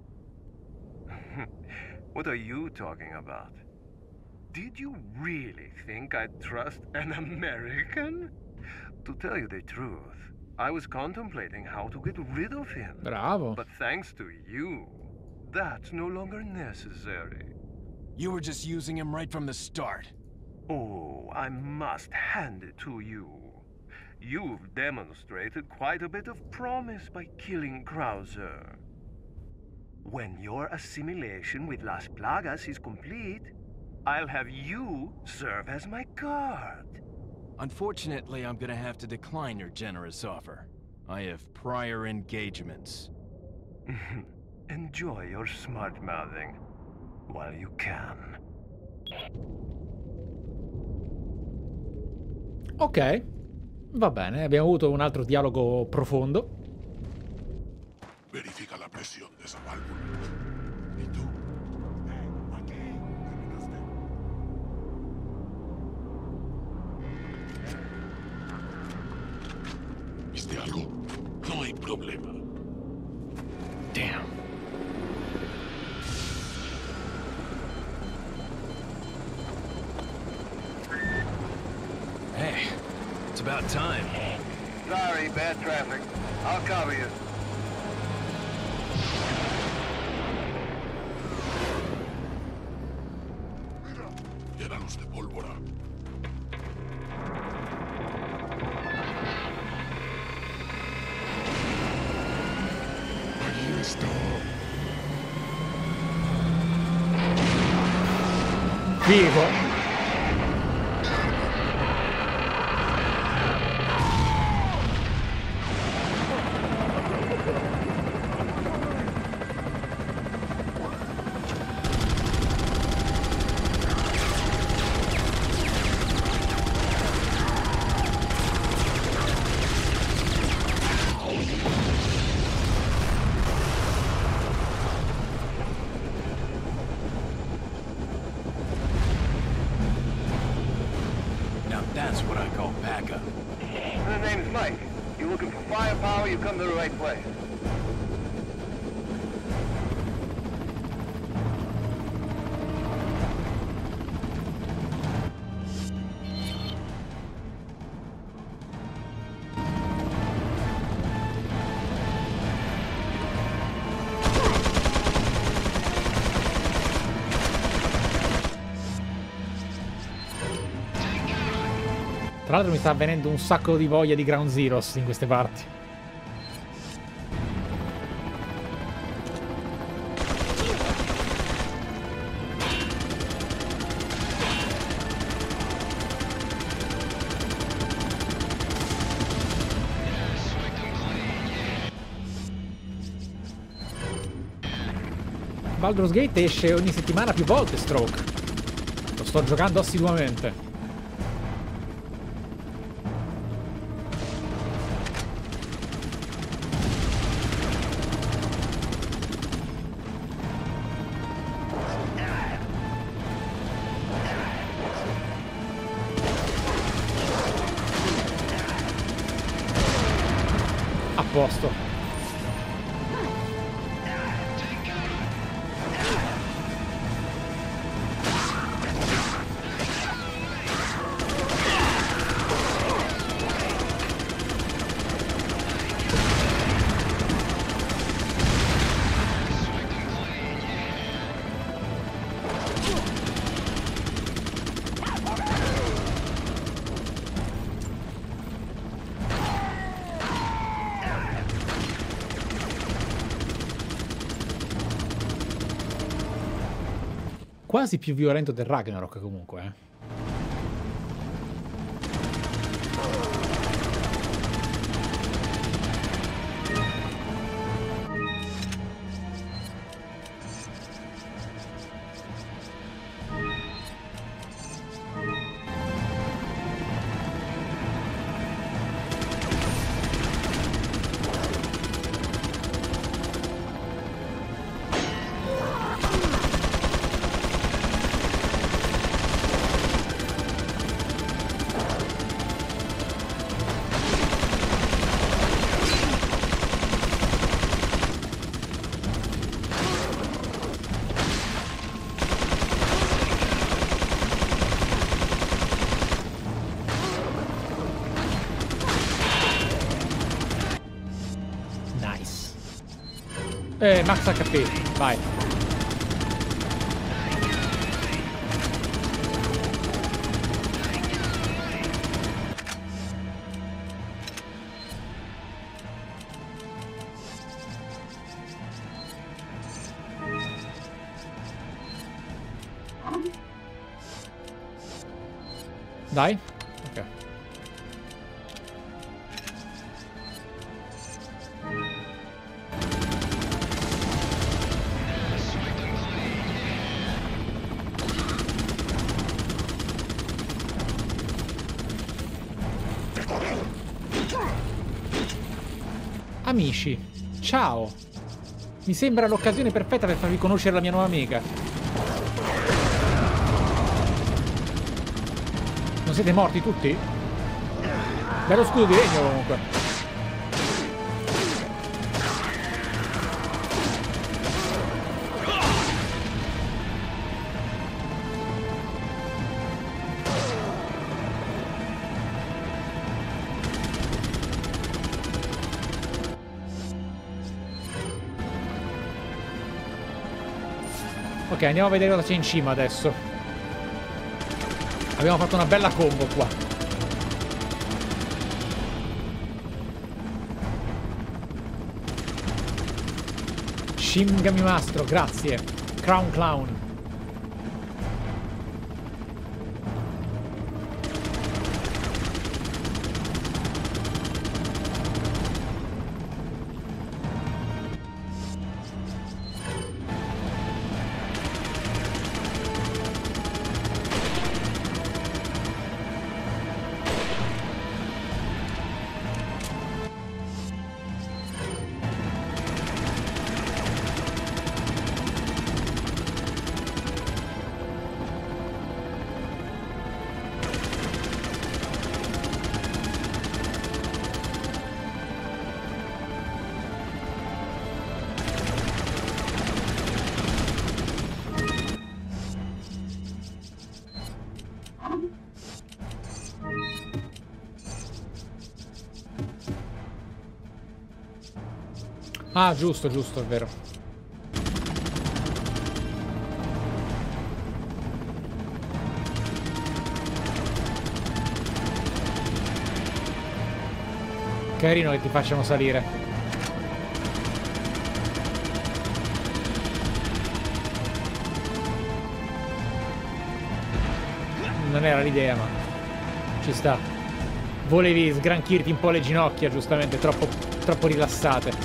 What are you talking about? Did you really think I'd trust an American? To tell you the truth, I was contemplating how to get rid of him. Bravo. But thanks to you, that's no longer necessary. You were just using him right from the start. Oh, I must hand it to you. You've demonstrated quite a bit of promise by killing Krauser. When your assimilation with Las Plagas is complete, I'll have you serve as my guard. Unfortunately, I'm gonna have to decline your generous offer. I have prior engagements. Enjoy your smart-mouthing while you can. Ok, va bene, abbiamo avuto un altro dialogo profondo. Verifica la presión de esa válvula. ¿Y tú? Aquí terminaste. ¿Viste algo? No hay problema. Damn. Hey, it's about time. Sorry, bad traffic. I'll cover you. Mira, llenanos de pólvora. Ahí está. Figo. Now that's what I call backup. The name's Mike. You looking for firepower, you come to the right place. Tra l'altro mi sta avvenendo un sacco di voglia di Ground Zeroes in queste parti. Baldur's Gate esce ogni settimana più volte, Stroke. Lo sto giocando assiduamente. A posto. Quasi più violento del Ragnarok comunque, eh. Max HP, vai. Dai. Ok. Amici, ciao. Mi sembra l'occasione perfetta per farvi conoscere la mia nuova amica. Non siete morti tutti? Bello scudo di legno comunque. Ok, andiamo a vedere cosa c'è in cima adesso. Abbiamo fatto una bella combo qua. Shingami Mastro, grazie. Crown Clown. Ah, giusto, giusto, è vero. Carino che ti facciano salire. Non era l'idea, ma ci sta. Volevi sgranchirti un po' le ginocchia, giustamente, troppo rilassate.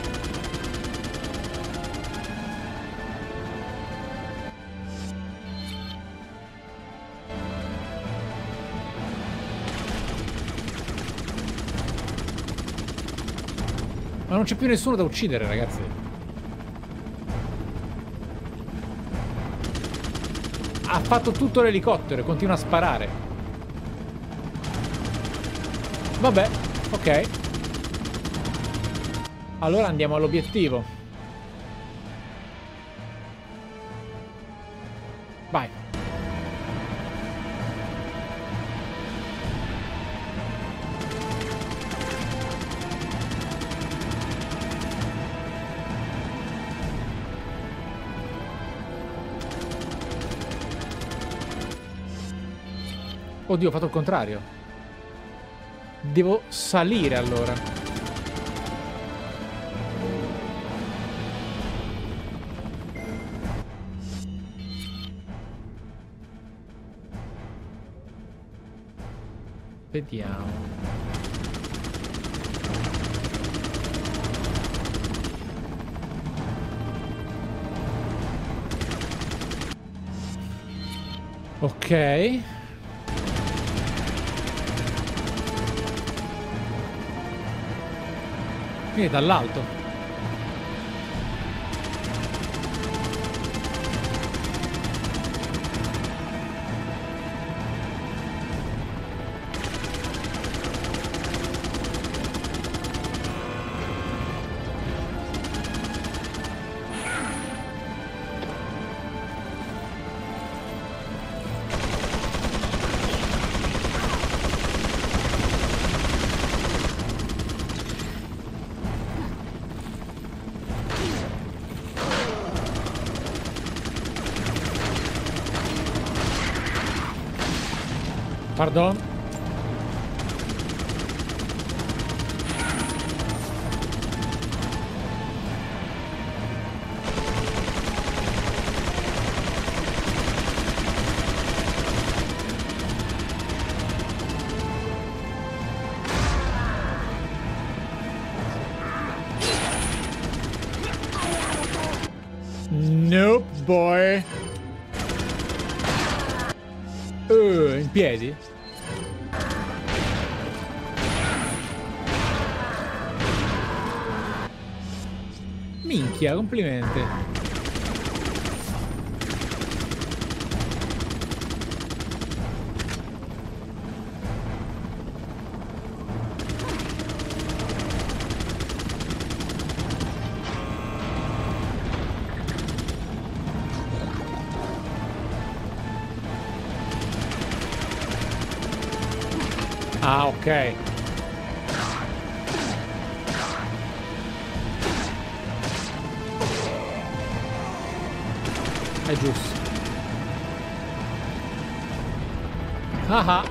Ma non c'è più nessuno da uccidere, ragazzi. Ha fatto tutto l'elicottero e continua a sparare. Vabbè, ok. Allora andiamo all'obiettivo. Vai. Oddio, ho fatto il contrario. Devo salire allora. Vediamo. Ok. Quindi dall'alto. Pardon. Nope, boy. In piedi? Minchia, complimenti. Ah, ok. È giusto. Ah.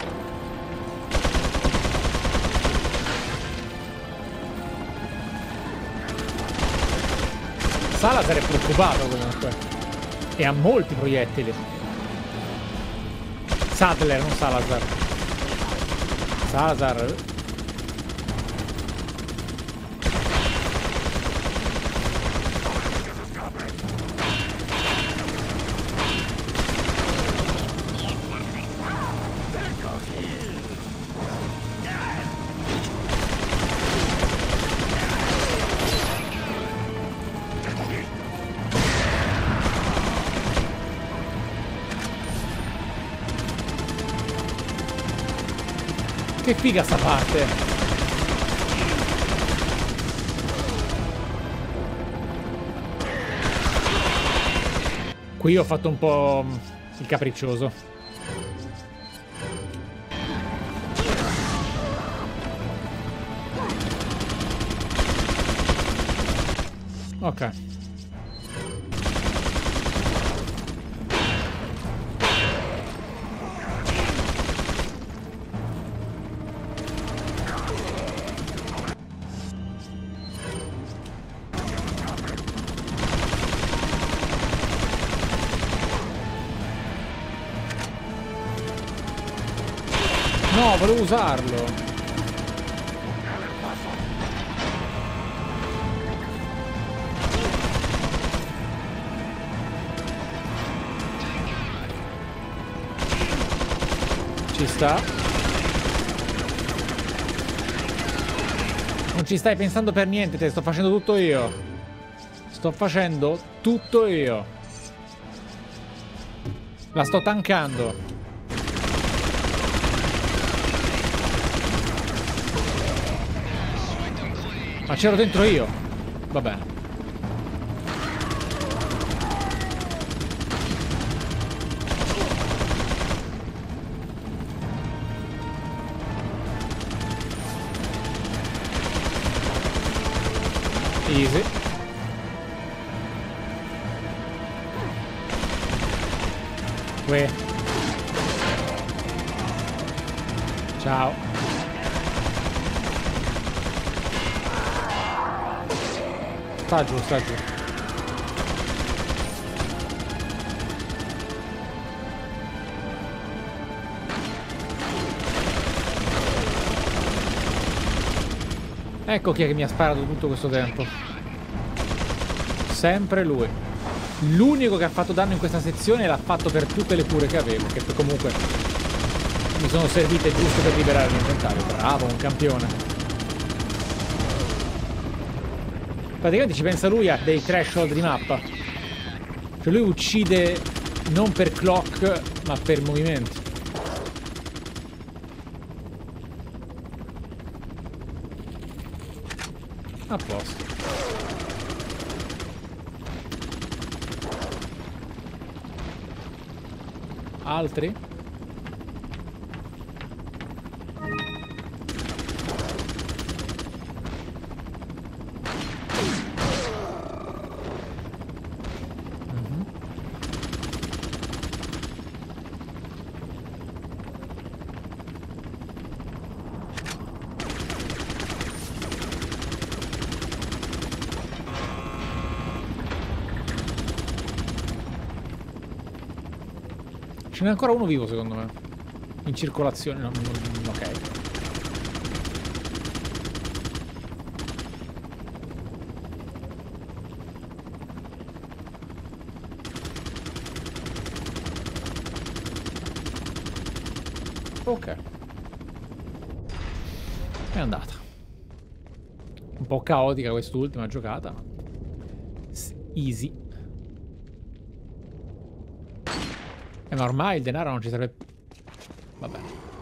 Salazar è preoccupato comunque. E ha molti proiettili. Sadler, non Salazar. Salazar. Che figa sta parte. Qui ho fatto un po' il capriccioso. Ok. No, volevo usarlo. Ci sta. Non ci stai pensando per niente, te sto facendo tutto io. Sto facendo tutto io. La sto tankando. Ma c'ero dentro io. Va bene. Easy. Uè. Ciao. Sta giù, sta giù. Ecco chi è che mi ha sparato tutto questo tempo. Sempre lui. L'unico che ha fatto danno in questa sezione l'ha fatto per tutte le cure che avevo, che comunque mi sono servite giusto per liberare l'inventario. Bravo, un campione. Praticamente ci pensa lui a dei threshold di mappa. Cioè lui uccide non per clock ma per movimento. A posto. Altri? Ce n'è ancora uno vivo, secondo me. In circolazione. Ok. Ok. È andata. Un po' caotica quest'ultima giocata, ma easy. Ma ormai il denaro non ci serve più. Vabbè.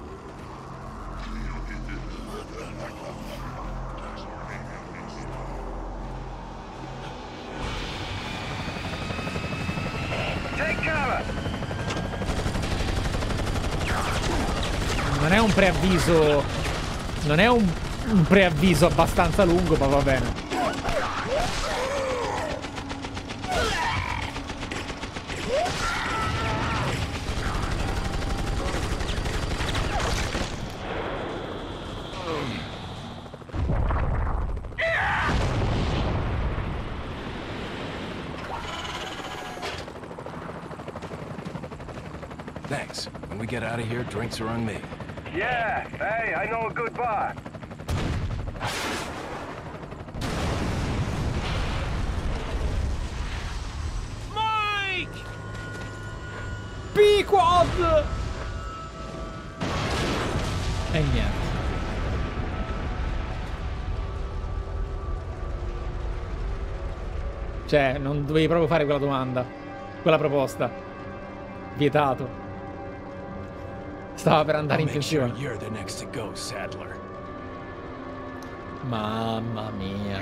Non è un preavviso. Non è un preavviso abbastanza lungo, ma va bene. Thanks. When we get out of here, drinks are on me. Yeah, hey, I know a good bar. Mike! P-Quad! E niente. Cioè, non dovevi proprio fare quella domanda. Quella proposta. Vietato. Stava per andare in pensione. You're the next to go, Sadler. Mamma mia.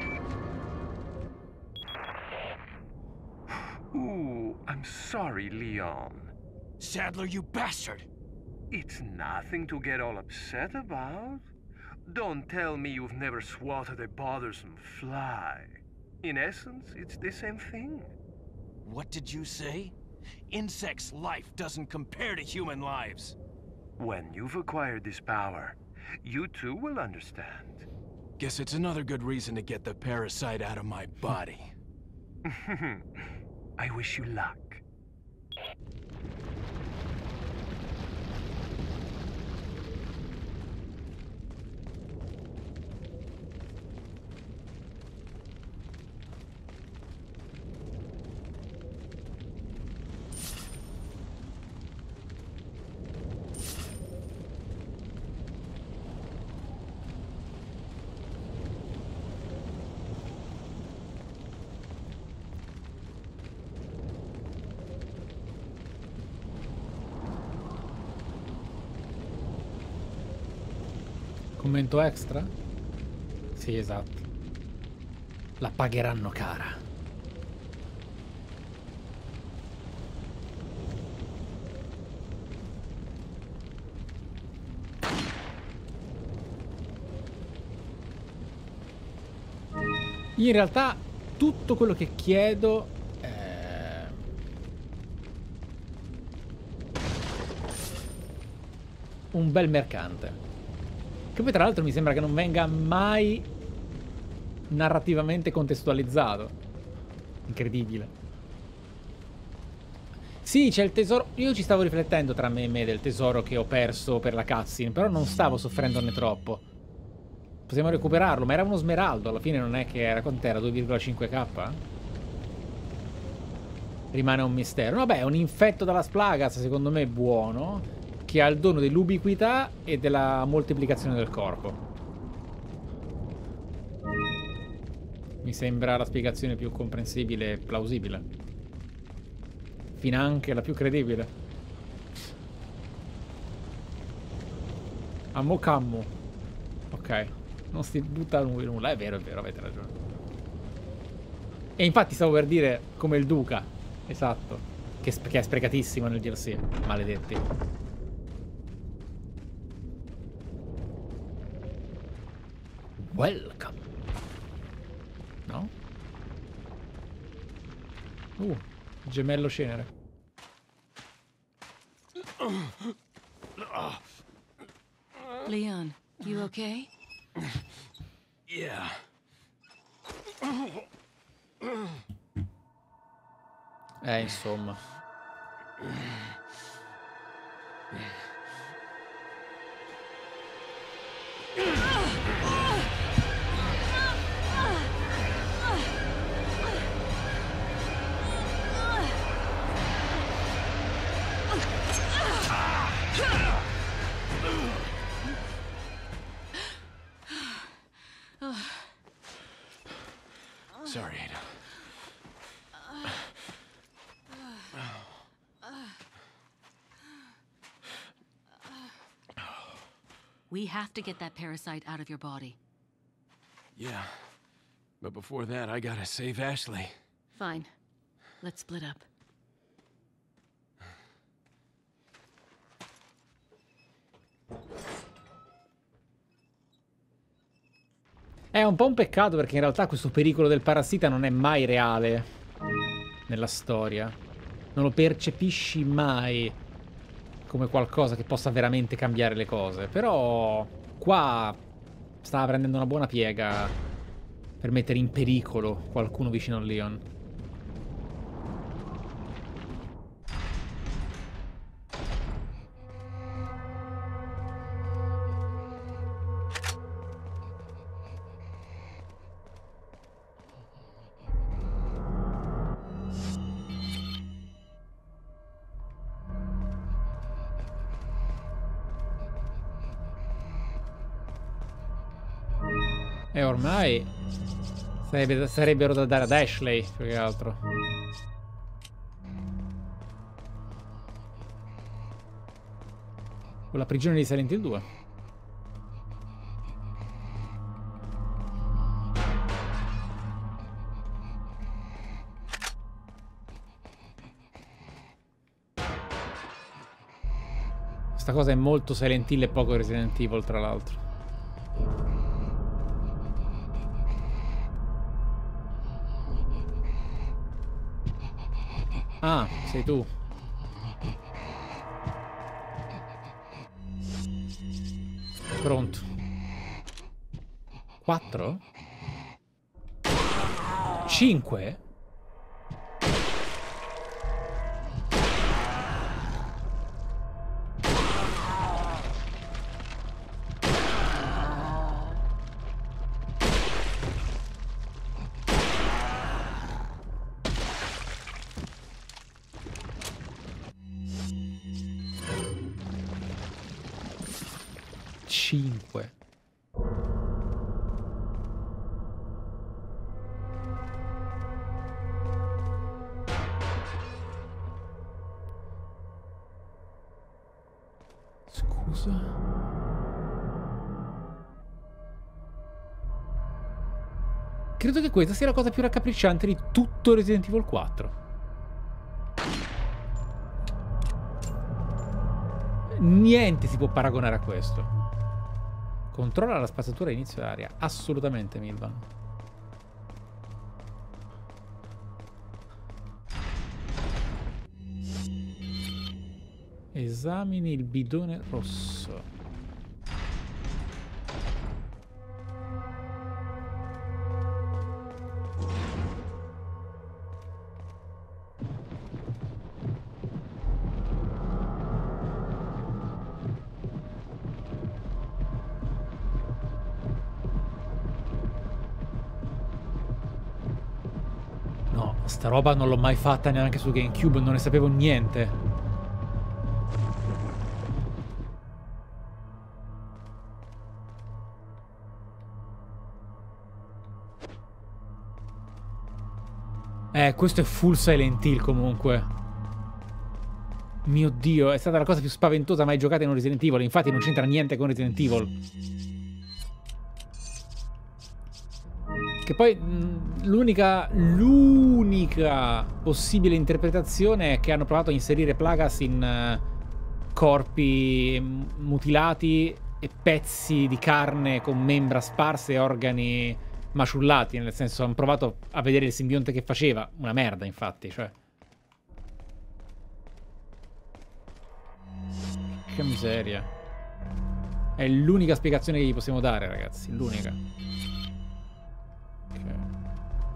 Ooh, I'm sorry, Leon. Sadler, you bastard! It's nothing to get all upset about. Don't tell me you've never swatted a bothersome fly. In essence, it's the same thing. What did you say? Insects' life doesn't compare to human lives. When you've acquired this power, you too will understand. Guess it's another good reason to get the parasite out of my body. I wish you luck. Commento extra? Sì, esatto. La pagheranno cara. In realtà tutto quello che chiedo è un bel mercante. Che poi tra l'altro mi sembra che non venga mai narrativamente contestualizzato. Incredibile. Sì, c'è il tesoro. Io ci stavo riflettendo tra me e me del tesoro che ho perso per la cutscene, però non stavo soffrendone troppo. Possiamo recuperarlo, ma era uno smeraldo. Alla fine non è che era... Quant'era? 2,5k? Rimane un mistero. Vabbè, un infetto dalla Splagas secondo me è buono, che ha il dono dell'ubiquità e della moltiplicazione del corpo. Mi sembra la spiegazione più comprensibile e plausibile. Finanche la più credibile. Ammo cammo. Ok. Non si butta nulla. È vero, avete ragione. E infatti stavo per dire come il Duca. Esatto. Che è sprecatissimo nel DLC. Maledetti. Welcome. No? Gemello cenere. Leon, you okay? Yeah. Insomma. Sorry, Ada. We have to get that parasite out of your body. Yeah. But before that, I gotta save Ashley. Fine. Let's split up. È un po' un peccato perché in realtà questo pericolo del parassita non è mai reale nella storia. Non lo percepisci mai come qualcosa che possa veramente cambiare le cose. Però qua stava prendendo una buona piega per mettere in pericolo qualcuno vicino a Leon. E ormai sarebbero da dare ad Ashley, più che altro. Con la prigione di Silent Hill 2. Questa cosa è molto Silent Hill e poco Resident Evil, tra l'altro. Ah, sei tu. Pronto. 4? 5? Scusa. Credo che questa sia la cosa più raccapricciante di tutto Resident Evil 4. Niente si può paragonare a questo. Controlla la spazzatura inizio aria. Assolutamente, Milvan. Esamini il bidone rosso. No, sta roba non l'ho mai fatta neanche su GameCube, non ne sapevo niente. Questo è full Silent Hill comunque. Mio Dio, è stata la cosa più spaventosa mai giocata in un Resident Evil. Infatti non c'entra niente con Resident Evil. Che poi l'unica possibile interpretazione è che hanno provato a inserire Plagas in corpi mutilati e pezzi di carne con membra sparse e organi maciullati, nel senso hanno provato a vedere il simbionte che faceva. Una merda, infatti, cioè. Che miseria. È l'unica spiegazione che gli possiamo dare, ragazzi, l'unica. Ok.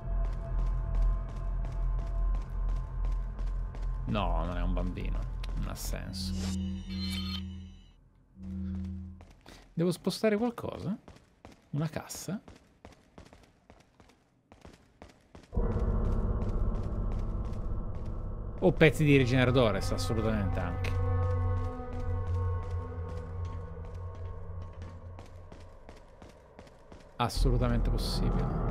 No, non è un bambino. No. ha senso. Devo spostare qualcosa? Una cassa? O pezzi di rigeneratores, assolutamente anche. Assolutamente possibile.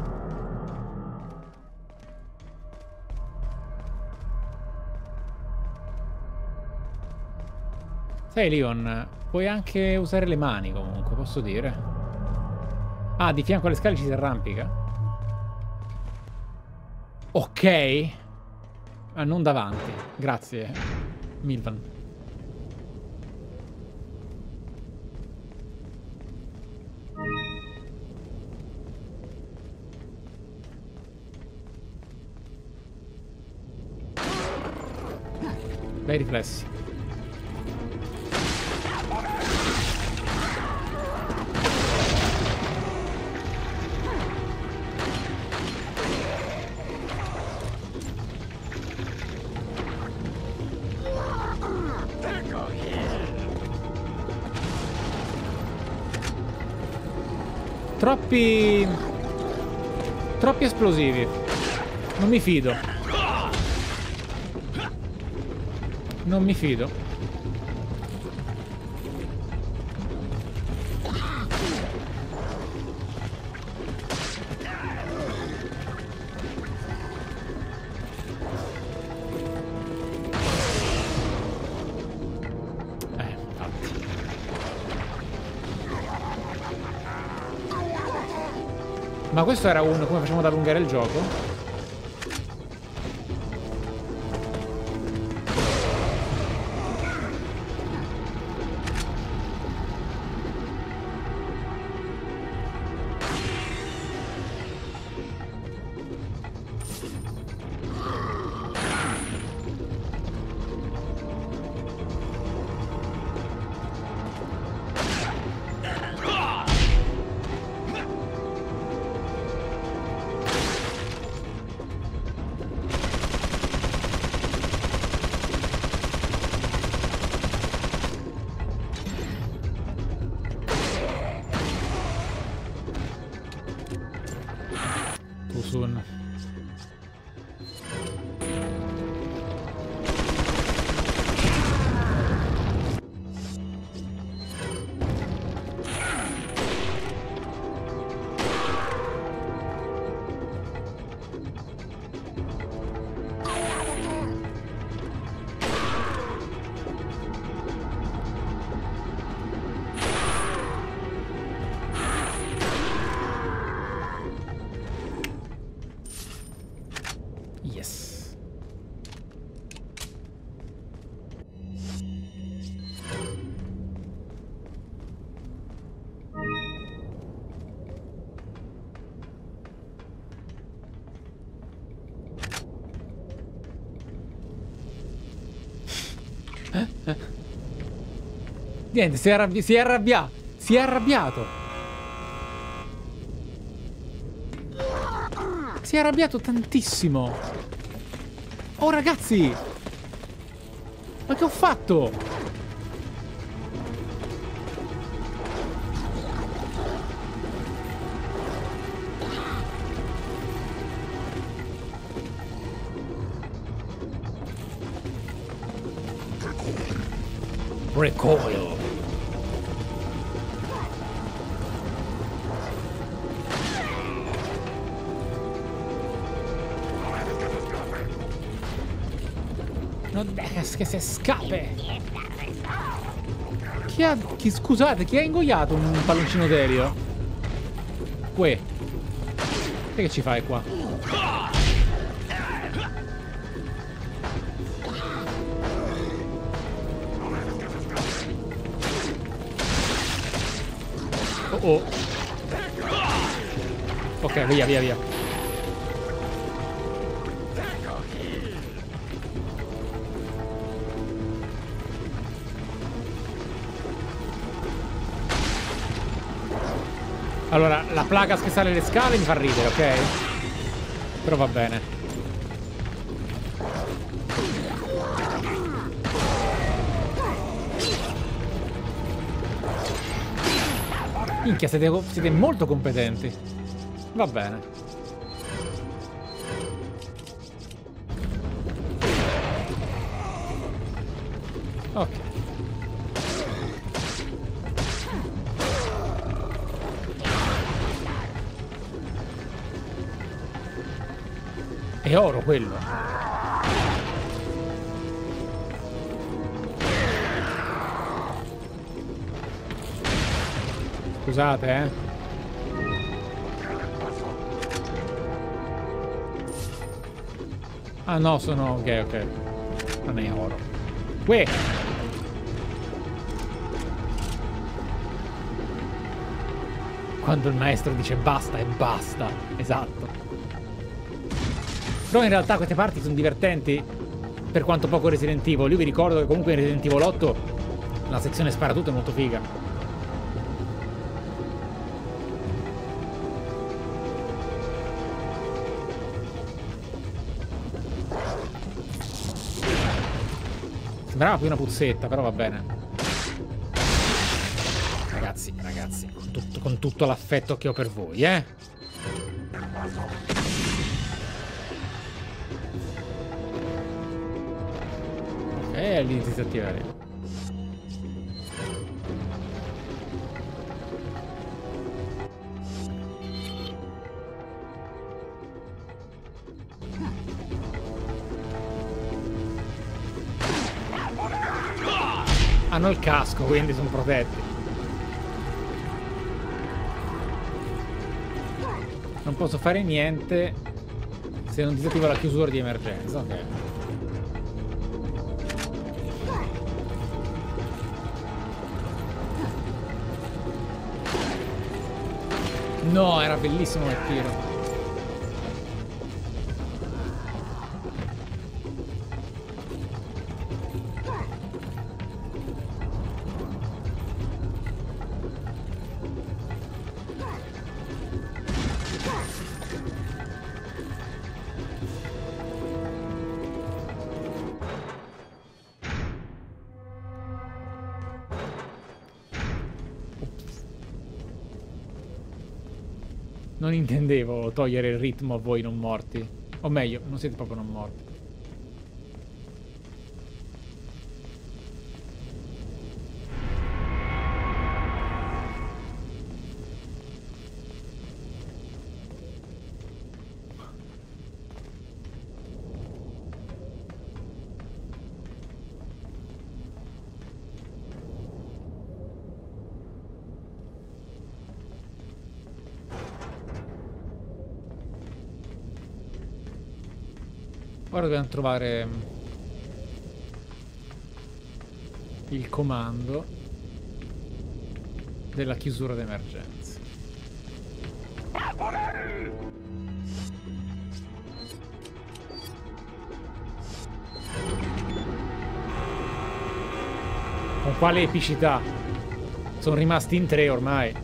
Sai, Leon, puoi anche usare le mani comunque, posso dire. Ah, di fianco alle scale ci si arrampica? Ok. Ah, non davanti. Grazie, Milvan. Bei riflessi. Troppi esplosivi. Non mi fido. Non mi fido. Ma questo era uno, come facciamo ad allungare il gioco? Niente, si è arrabbiato. Si è arrabbiato. Si è arrabbiato tantissimo. Oh ragazzi, ma che ho fatto? Recoil. Non dejas che se scappe. Scusate, chi ha ingoiato un palloncino d'elio? Uè. Che ci fai qua? Oh. Ok, via, via, via. Allora, la plaga che sale le scale mi fa ridere, ok? Però va bene. Minchia, siete molto competenti. Va bene. Ok. È oro quello. Scusate, eh. Ah no, sono... ok, ok. Non è oro. Uè! Quando il maestro dice basta e basta. Esatto. Però in realtà queste parti sono divertenti, per quanto poco Resident Evil. Io vi ricordo che comunque in Resident Evil 8 la sezione sparatutto è molto figa. Sembrava più una puzzetta, però va bene. Ragazzi, con tutto l'affetto che ho per voi, eh? Ok, all'inizio si attivare. Hanno il casco, quindi sono protetti. Non posso fare niente se non disattivo la chiusura di emergenza. Ok. No, era bellissimo il tiro. Non intendevo togliere il ritmo a voi non morti. O meglio, non siete proprio non morti. Ora dobbiamo trovare il comando della chiusura d'emergenza. Con quale epicità? Sono rimasti in 3 ormai.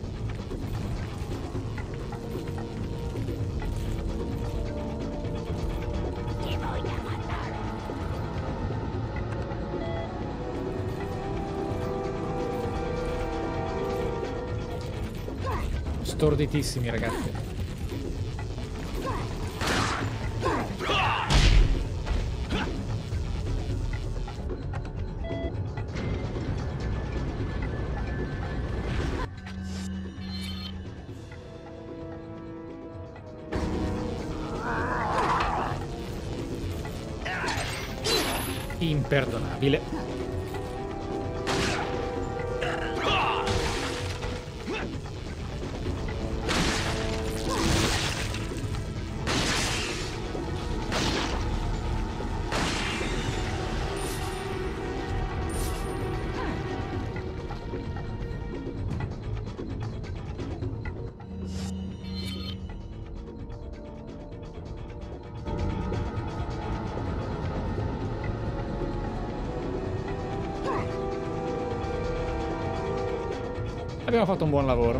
Storditissimi, ragazzi. Imperdonabile. Abbiamo fatto un buon lavoro.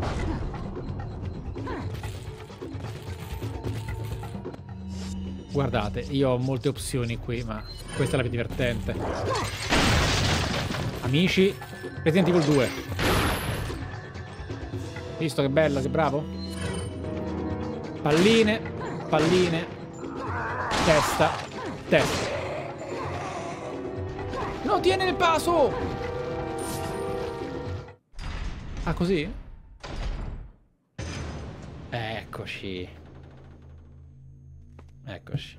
Guardate, io ho molte opzioni qui, ma questa è la più divertente. Amici, Resident Evil 2. Visto che bella, sei bravo? Palline, palline. Testa, testa. No, tieni il paso! Ah, così? Eccoci. Eccoci.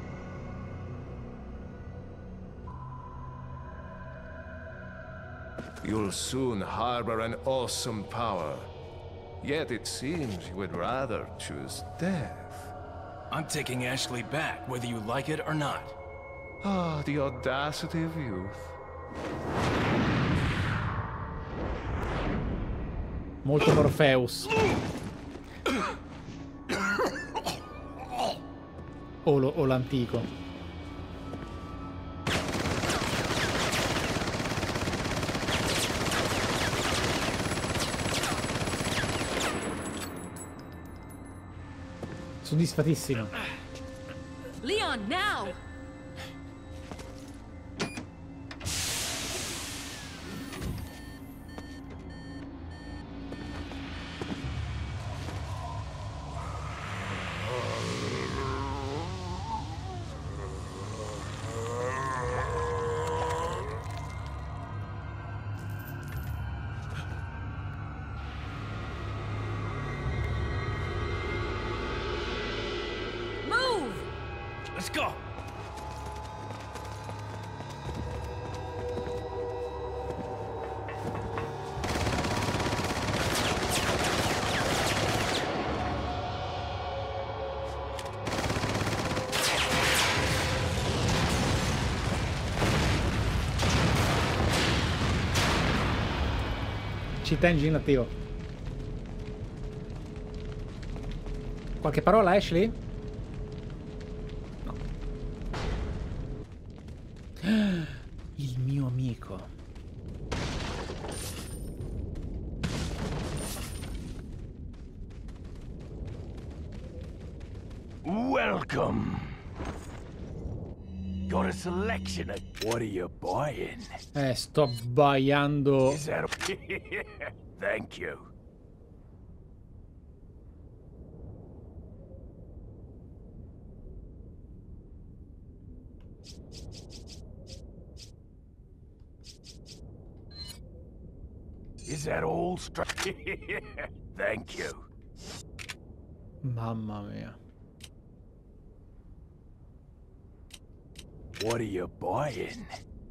You'll soon harbor an awesome power. Yet it seems you would rather choose death. I'm taking Ashley back, whether you like it or not. Ah, the audacity of youth. Molto Morpheus. O l'antico. Soddisfatissimo. Leon, now! Let's go! Città engine attivo. Qualche parola, Ashley? No. Il mio amico. Welcome. Got a selection of what are you buying? Sto baiando. Is that Thank you. Is that all Thank you. Mamma mia. What are you buying?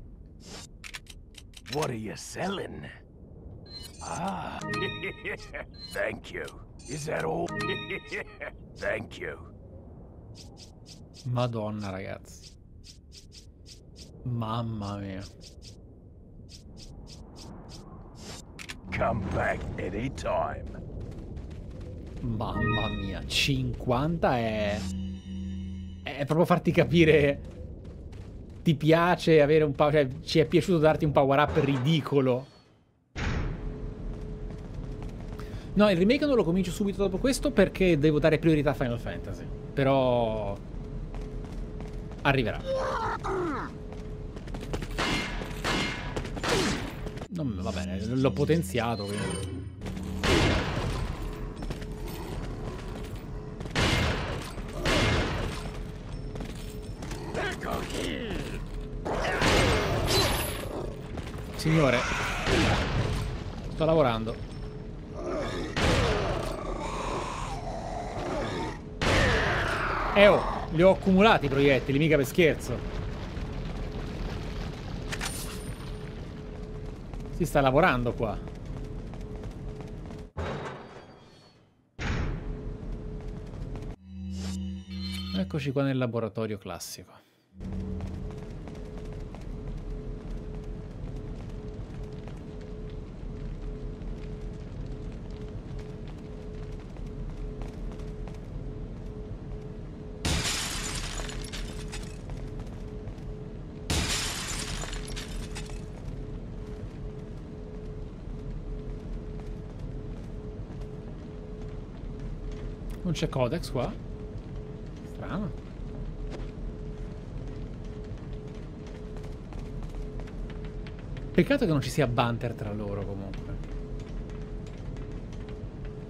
What are you selling? Ah, thank you. Is that all? Thank you. Madonna, ragazzi. Mamma mia. Come back anytime. Mamma mia, 50 è proprio farti capire. Ti piace avere un power, cioè ci è piaciuto darti un power up ridicolo. No, il remake non lo comincio subito dopo questo perché devo dare priorità a Final Fantasy. Però arriverà. Non, va bene, l'ho potenziato, quindi. Signore, sto lavorando. Oh, li ho accumulati i proiettili, mica per scherzo. Si sta lavorando qua. Eccoci qua nel laboratorio classico. Non c'è Codex qua? Strano. Peccato che non ci sia banter tra loro comunque.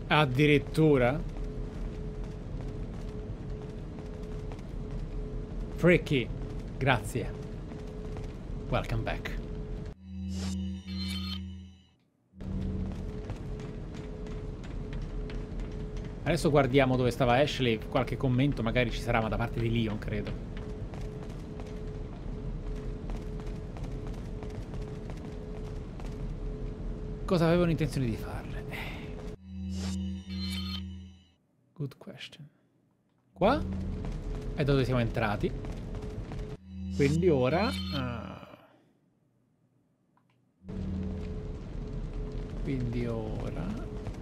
Addirittura? Freaky, grazie. Welcome back. Adesso guardiamo dove stava Ashley. Qualche commento magari ci sarà, ma da parte di Leon, credo. Cosa avevano intenzione di farle? Good question. Qua è dove siamo entrati. Quindi ora... Quindi ora...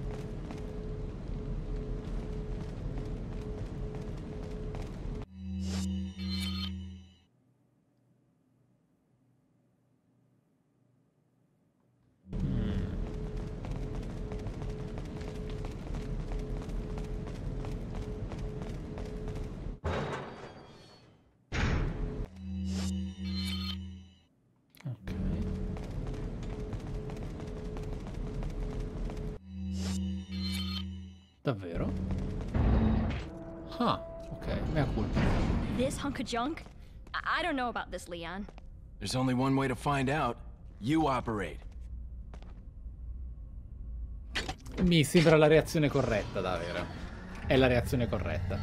Davvero? Ah, ok, mea culpa. This hunk of junk? I don't know about this, Leon. There's only one way to find out. You operate. Mi sembra la reazione corretta, davvero. È la reazione corretta.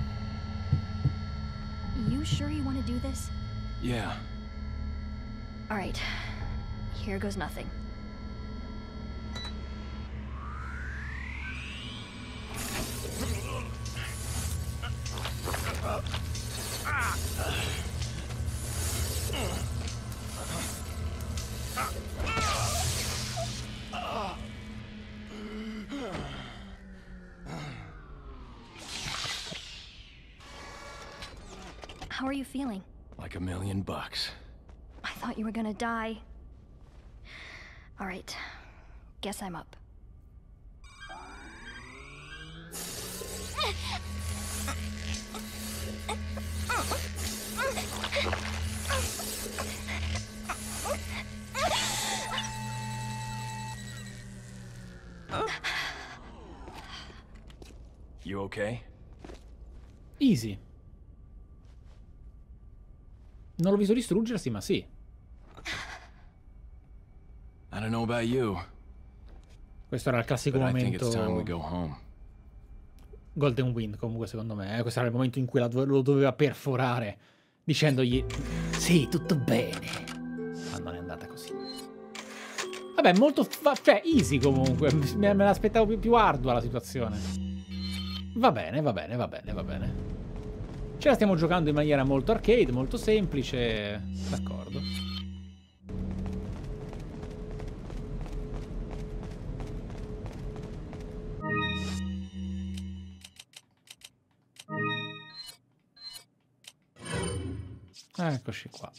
You sure you want to do this? Yeah. All right. Here goes nothing. How are you feeling? Like $1,000,000. I thought you were gonna die. All right. Guess I'm up. You okay? Easy. Non l'ho visto distruggersi, ma sì. I don't know about you. Questo era il classico but I think it's time we momento go home. Golden Wind, comunque, secondo me. Questo era il momento in cui lo doveva perforare, dicendogli sì, tutto bene. Ma non è andata così. Vabbè, molto... cioè, easy comunque. Me l'aspettavo più ardua la situazione. Va bene, va bene, va bene, va bene. Ce la stiamo giocando in maniera molto arcade, molto semplice. D'accordo. Eccoci qua.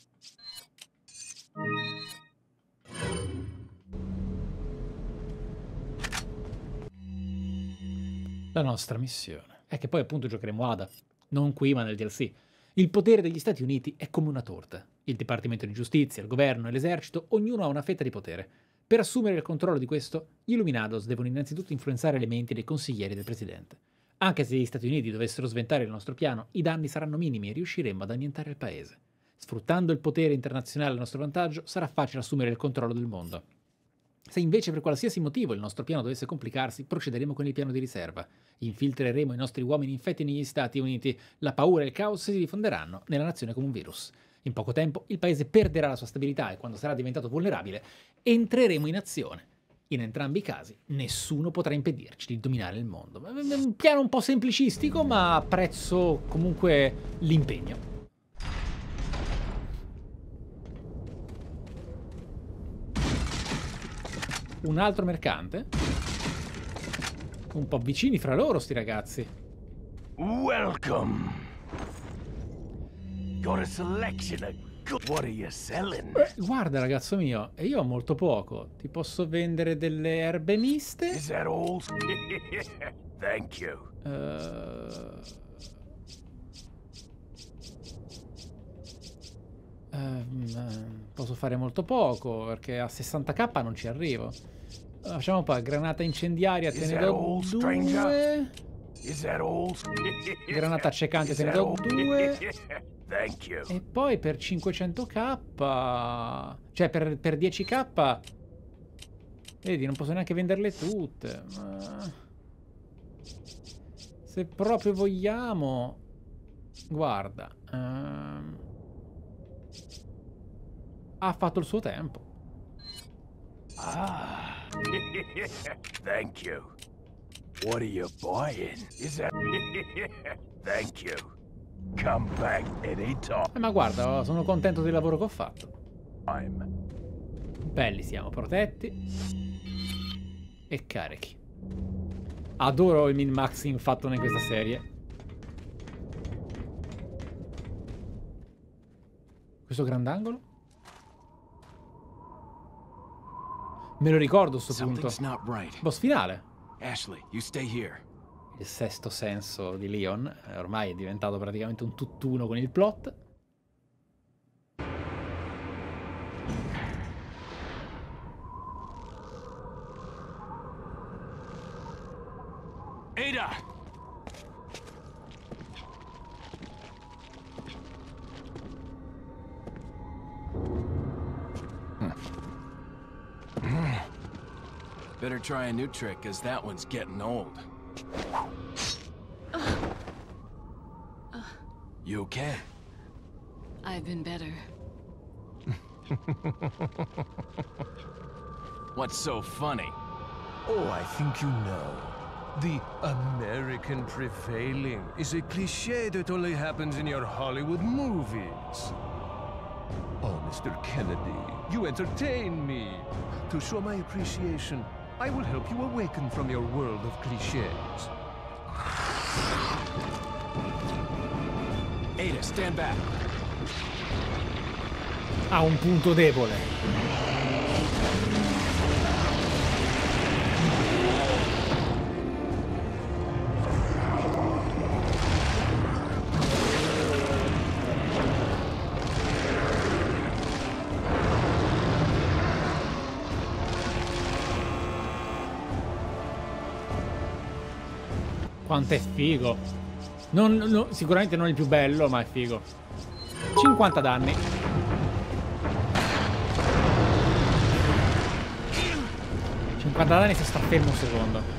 La nostra missione è che poi appunto giocheremo Ada. Non qui, ma nel DLC. Il potere degli Stati Uniti è come una torta. Il Dipartimento di Giustizia, il governo e l'esercito, ognuno ha una fetta di potere. Per assumere il controllo di questo, gli Illuminados devono innanzitutto influenzare le menti dei consiglieri del presidente. Anche se gli Stati Uniti dovessero sventare il nostro piano, i danni saranno minimi e riusciremo ad annientare il paese. Sfruttando il potere internazionale a nostro vantaggio, sarà facile assumere il controllo del mondo. Se invece per qualsiasi motivo il nostro piano dovesse complicarsi, procederemo con il piano di riserva. Infiltreremo i nostri uomini infetti negli Stati Uniti. La paura e il caos si diffonderanno nella nazione come un virus. In poco tempo il paese perderà la sua stabilità e quando sarà diventato vulnerabile, entreremo in azione. In entrambi i casi, nessuno potrà impedirci di dominare il mondo. Un piano un po' semplicistico, ma apprezzo comunque l'impegno. Un altro mercante? Un po' vicini fra loro sti ragazzi. Welcome. Got a selection of good. What are you selling? Guarda ragazzo mio, e io ho molto poco. Ti posso vendere delle erbe miste? Is that all? Thank you. Posso fare molto poco perché a 60k non ci arrivo. Facciamo poi granata incendiaria, te ne do 2. Granata accecante, te ne do 2. E poi per 500k, cioè per 10k, vedi, non posso neanche venderle tutte. Ma se proprio vogliamo, guarda, ha fatto il suo tempo. Thank you. What are you buying? Is that... Thank you. Come back anytime. Ma guarda, sono contento del lavoro che ho fatto. Belli, siamo protetti. E carichi. Adoro il min-maxing fatto in questa serie. Questo grandangolo? Me lo ricordo a sto punto. Boss finale. Ashley, you stay here. Il sesto senso di Leon ormai è diventato praticamente un tutt'uno con il plot. Ada! Better try a new trick, cause that one's getting old. You okay? I've been better. What's so funny? Oh, I think you know. The American prevailing is a cliché that only happens in your Hollywood movies. Oh, Mr. Kennedy, you entertain me. To show my appreciation, I will help you awaken from your world of clichés. Ada, stand back. Ha un punto debole. Quanto è figo. Sicuramente non il più bello, ma è figo. 50 danni. Se sta fermo un secondo.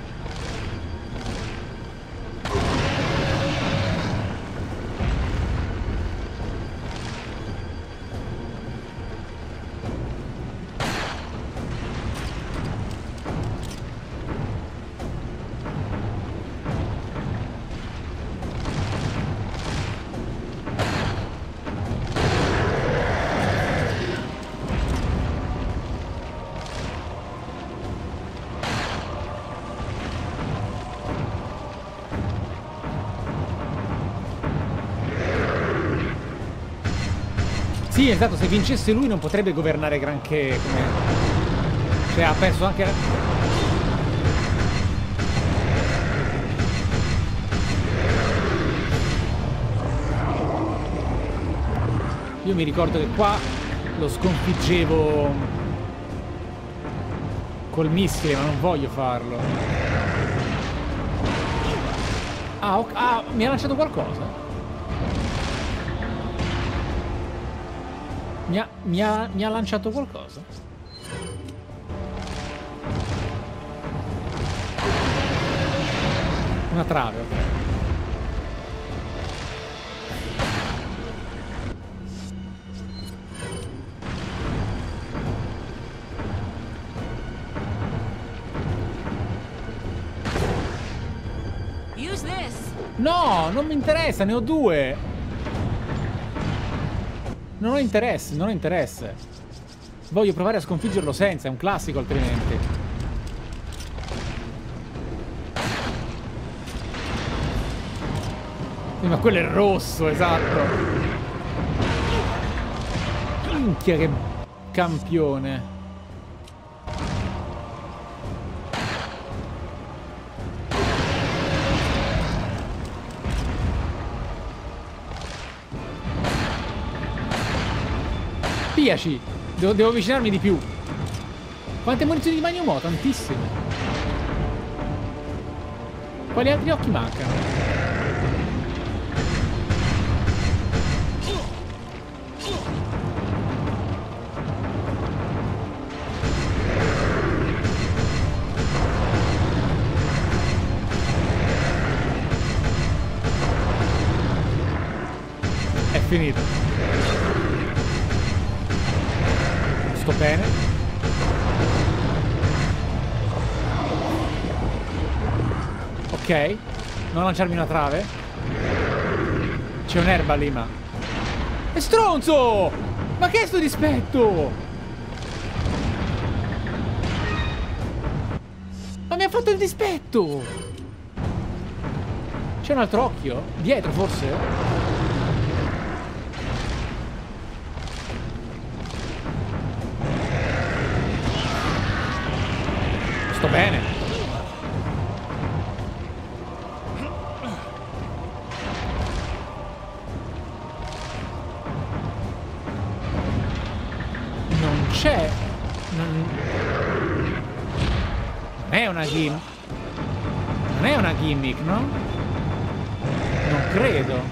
Sì, esatto, se vincesse lui non potrebbe governare granché, come... Cioè, ha perso anche... Io mi ricordo che qua lo sconfiggevo col missile, ma non voglio farlo. Ah, mi ha lanciato qualcosa? Mi ha lanciato qualcosa? Una trave, ok. Use this. No, non mi interessa, ne ho 2. Non ho interesse. Voglio provare a sconfiggerlo senza, è un classico altrimenti. Ma quello è rosso, esatto. Minchia che campione. Piaci, devo avvicinarmi di più. Quante munizioni di Magnum ho? Tantissime. Quali altri occhi mancano? È finito. Sto bene. Ok. Non lanciarmi una trave. C'è un'erba lì, ma... È stronzo! Ma che è sto dispetto? Ma mi ha fatto il dispetto! C'è un altro occhio? Dietro, forse? Sto bene. Non c'è. Non è una gimmick. Non è una gimmick, no? Non credo.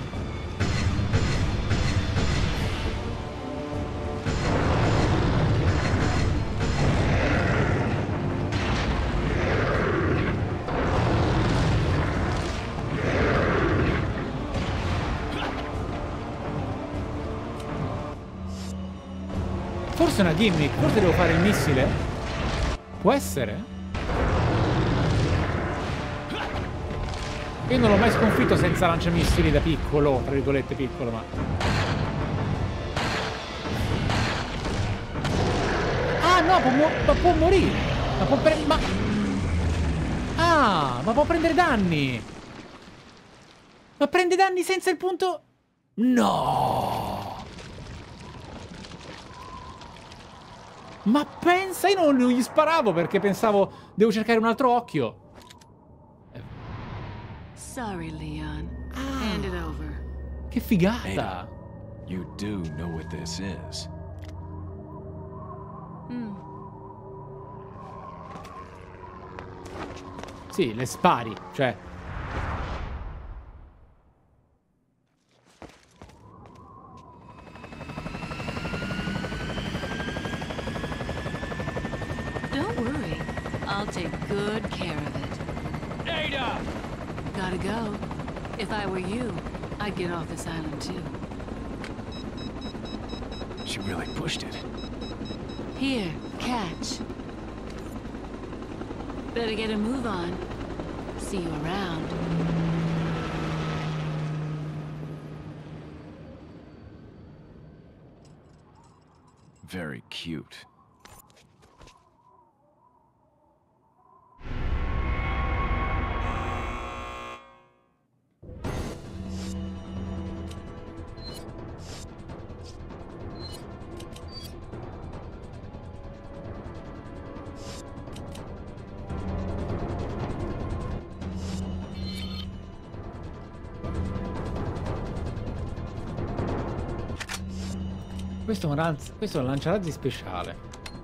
Forse è una gimmick, forse devo fare il missile? Può essere? Io non l'ho mai sconfitto senza lanciamissili da piccolo, tra virgolette piccolo, ma... Ah no, può morire! Ma può prendere... Ma... Ah, ma può prendere danni! Ma prende danni senza il punto... No! Ma pensa, io non gli sparavo perché pensavo devo cercare un altro occhio. Sorry, Leon. Hand it over. Che figata. Ada, you do know what this is. Sì, le spari, cioè. Don't worry. I'll take good care of it. Ada! Gotta go. If I were you, I'd get off this island too. She really pushed it. Here, catch. Better get a move on. See you around. Very cute. Questo è un lanciarazzi speciale.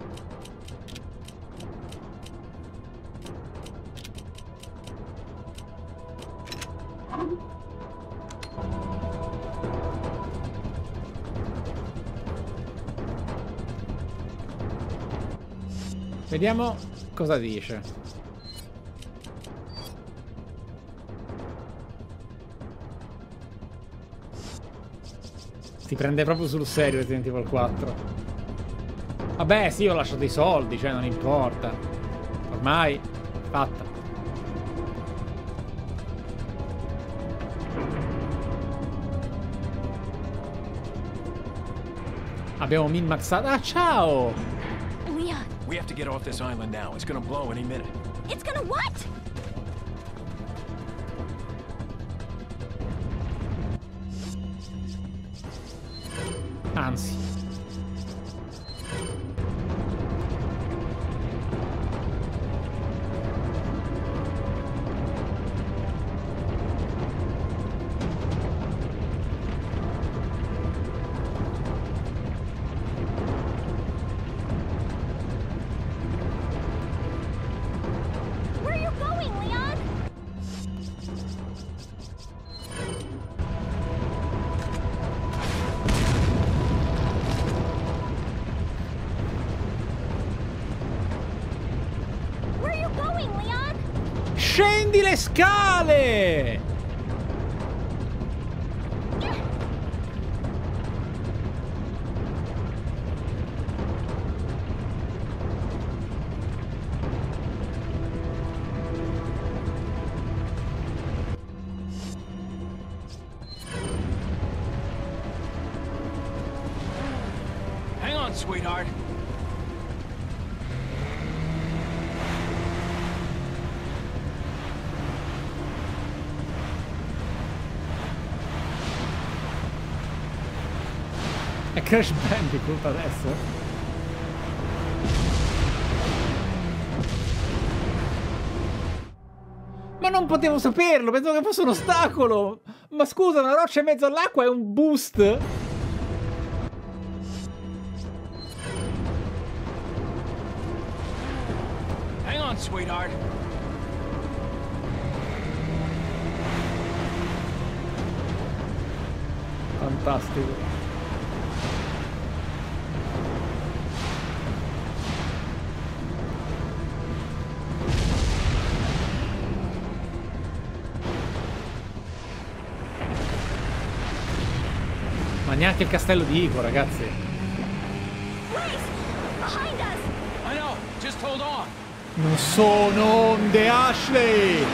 Vediamo cosa dice. Si prende proprio sul serio Resident Evil 4. Vabbè, sì, ho lasciato i soldi, cioè non importa. Ormai fatta. Abbiamo min-maxato. Ah, ciao! Leon, We have to get off this island now. It's gonna blow any minute. it's gonna what? Anzi. scendi le scale! Hang on, sweetheart. È Crash Bandicoot adesso? Ma non potevo saperlo, pensavo che fosse un ostacolo! Ma scusa, una roccia in mezzo all'acqua è un boost? Hang on, sweetheart. Fantastico. Ma neanche il castello di Ico, ragazzi. I know. Just hold on. Non sono onde, Ashley!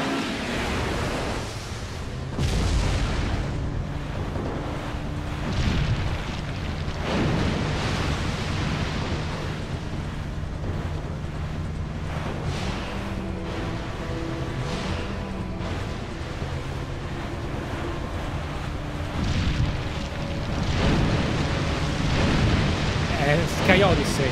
Sky Odyssey.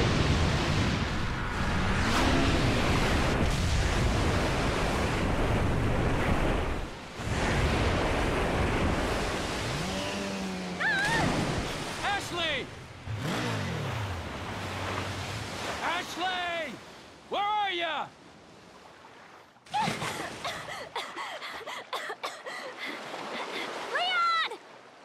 Ashley! Ashley! Where are you? Leon!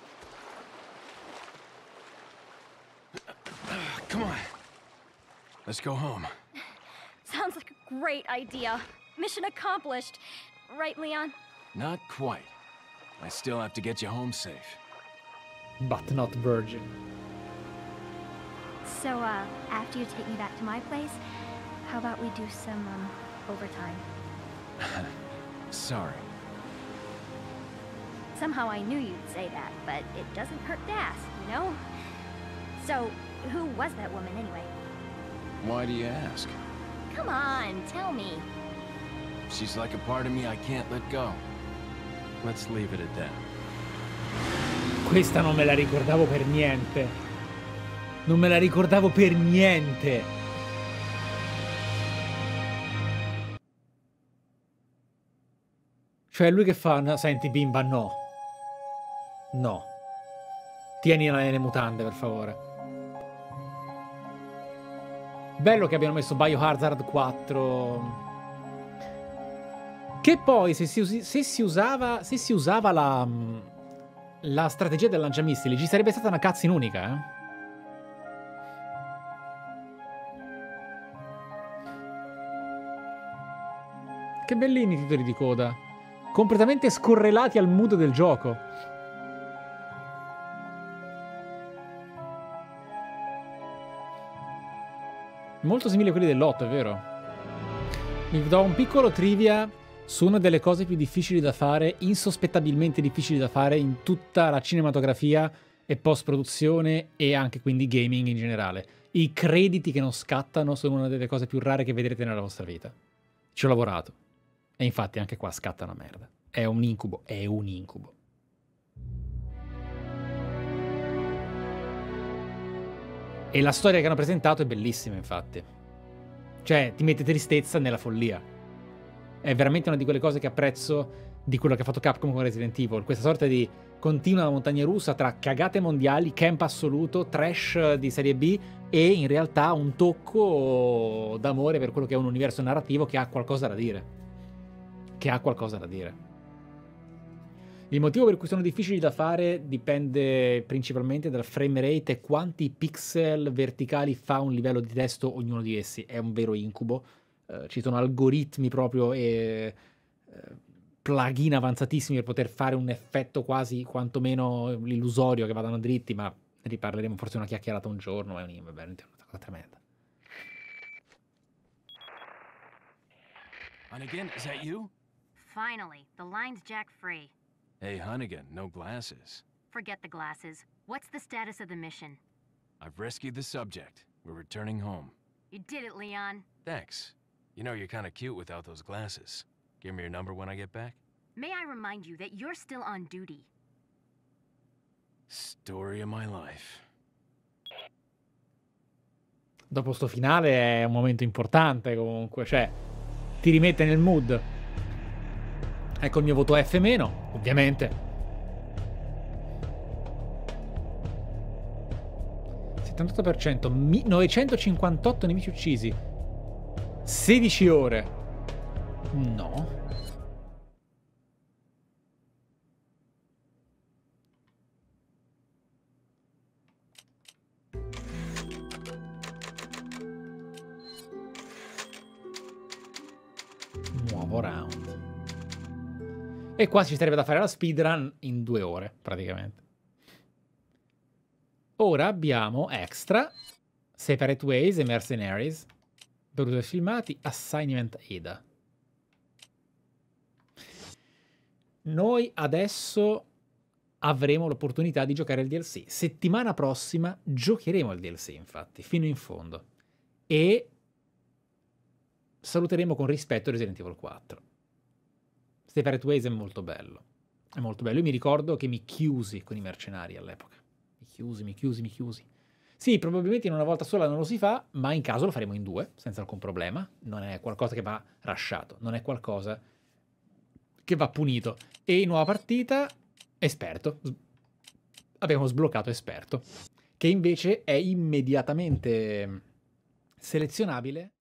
Come on. Let's go home. Sounds like a great idea. Mission accomplished. Right, Leon? Not quite. I still have to get you home safe. But not virgin. So, after you take me back to my place, how about we do some, overtime? Sorry. Somehow I knew you'd say that, but it doesn't hurt to ask, you know? So, who was that woman anyway? Why do you ask? Come on, tell me. She's like a part of me I can't let go. Let's leave it at that. Questa non me la ricordavo per niente. Non me la ricordavo per niente. Cioè lui che fa? No, senti bimba, no. No. Tienila nelle mutande, per favore. Bello che abbiano messo Biohazard 4. Che poi, se si usava la strategia del lanciamissili, ci sarebbe stata una cutscene unica, eh? Che bellini i titoli di coda. Completamente scorrelati al mood del gioco. Molto simili a quelli dell'8, è vero. Mi do un piccolo trivia su una delle cose più difficili da fare, insospettabilmente difficili da fare in tutta la cinematografia e post-produzione e anche quindi gaming in generale. I crediti che non scattano sono una delle cose più rare che vedrete nella vostra vita. Ci ho lavorato. E infatti anche qua scatta una merda. È un incubo, è un incubo. E la storia che hanno presentato è bellissima, infatti. Cioè, ti mette tristezza nella follia. È veramente una di quelle cose che apprezzo di quello che ha fatto Capcom con Resident Evil. Questa sorta di continua montagna russa tra cagate mondiali, camp assoluto, trash di serie B e in realtà un tocco d'amore per quello che è un universo narrativo che ha qualcosa da dire. Il motivo per cui sono difficili da fare dipende principalmente dal frame rate e quanti pixel verticali fa un livello di testo ognuno di essi. È un vero incubo. Ci sono algoritmi proprio e plugin avanzatissimi per poter fare un effetto quasi quantomeno illusorio che vadano dritti, ma ne riparleremo forse una chiacchierata un giorno, è una cosa tremenda. Hunnigan, is that you? Finally, the line's jack free. Hey, Hunnigan, no glasses. Forget the glasses. What's the status of the mission? I've rescued the subject. We're returning home. You did it, Leon. Thanks. You know, you're kind of cute without those glasses. Give me your number when I get back. May I remind you that you're still on duty. Story of my life. Dopo sto finale è un momento importante comunque, cioè ti rimette nel mood. Ecco il mio voto F-, ovviamente. 78%, 958 nemici uccisi. 16 ore. No. Nuovo round. E qua ci sarebbe da fare la speedrun in 2 ore, praticamente. Ora abbiamo Extra, Separate Ways e Mercenaries, Bruce filmati, Assignment Ada. Noi adesso avremo l'opportunità di giocare il DLC. Settimana prossima giocheremo il DLC, infatti, fino in fondo. E saluteremo con rispetto Resident Evil 4. Separate Ways è molto bello. È molto bello. Io mi ricordo che mi chiusi con i mercenari all'epoca. Mi chiusi. Sì, probabilmente in una volta sola non lo si fa, ma in caso lo faremo in 2, senza alcun problema. Non è qualcosa che va rushato, non è qualcosa che va punito. E in nuova partita, Esperto. Abbiamo sbloccato Esperto, che invece è immediatamente selezionabile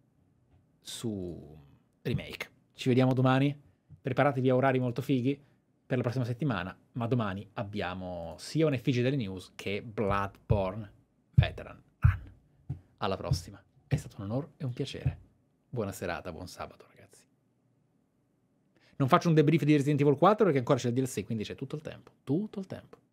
su Remake. Ci vediamo domani. Preparatevi a orari molto fighi per la prossima settimana, ma domani abbiamo sia un'effigie delle news che Bloodborne Veteran Run. Alla prossima. È stato un onore e un piacere. Buona serata, buon sabato, ragazzi. Non faccio un debrief di Resident Evil 4 perché ancora c'è il DLC, quindi c'è tutto il tempo. Tutto il tempo.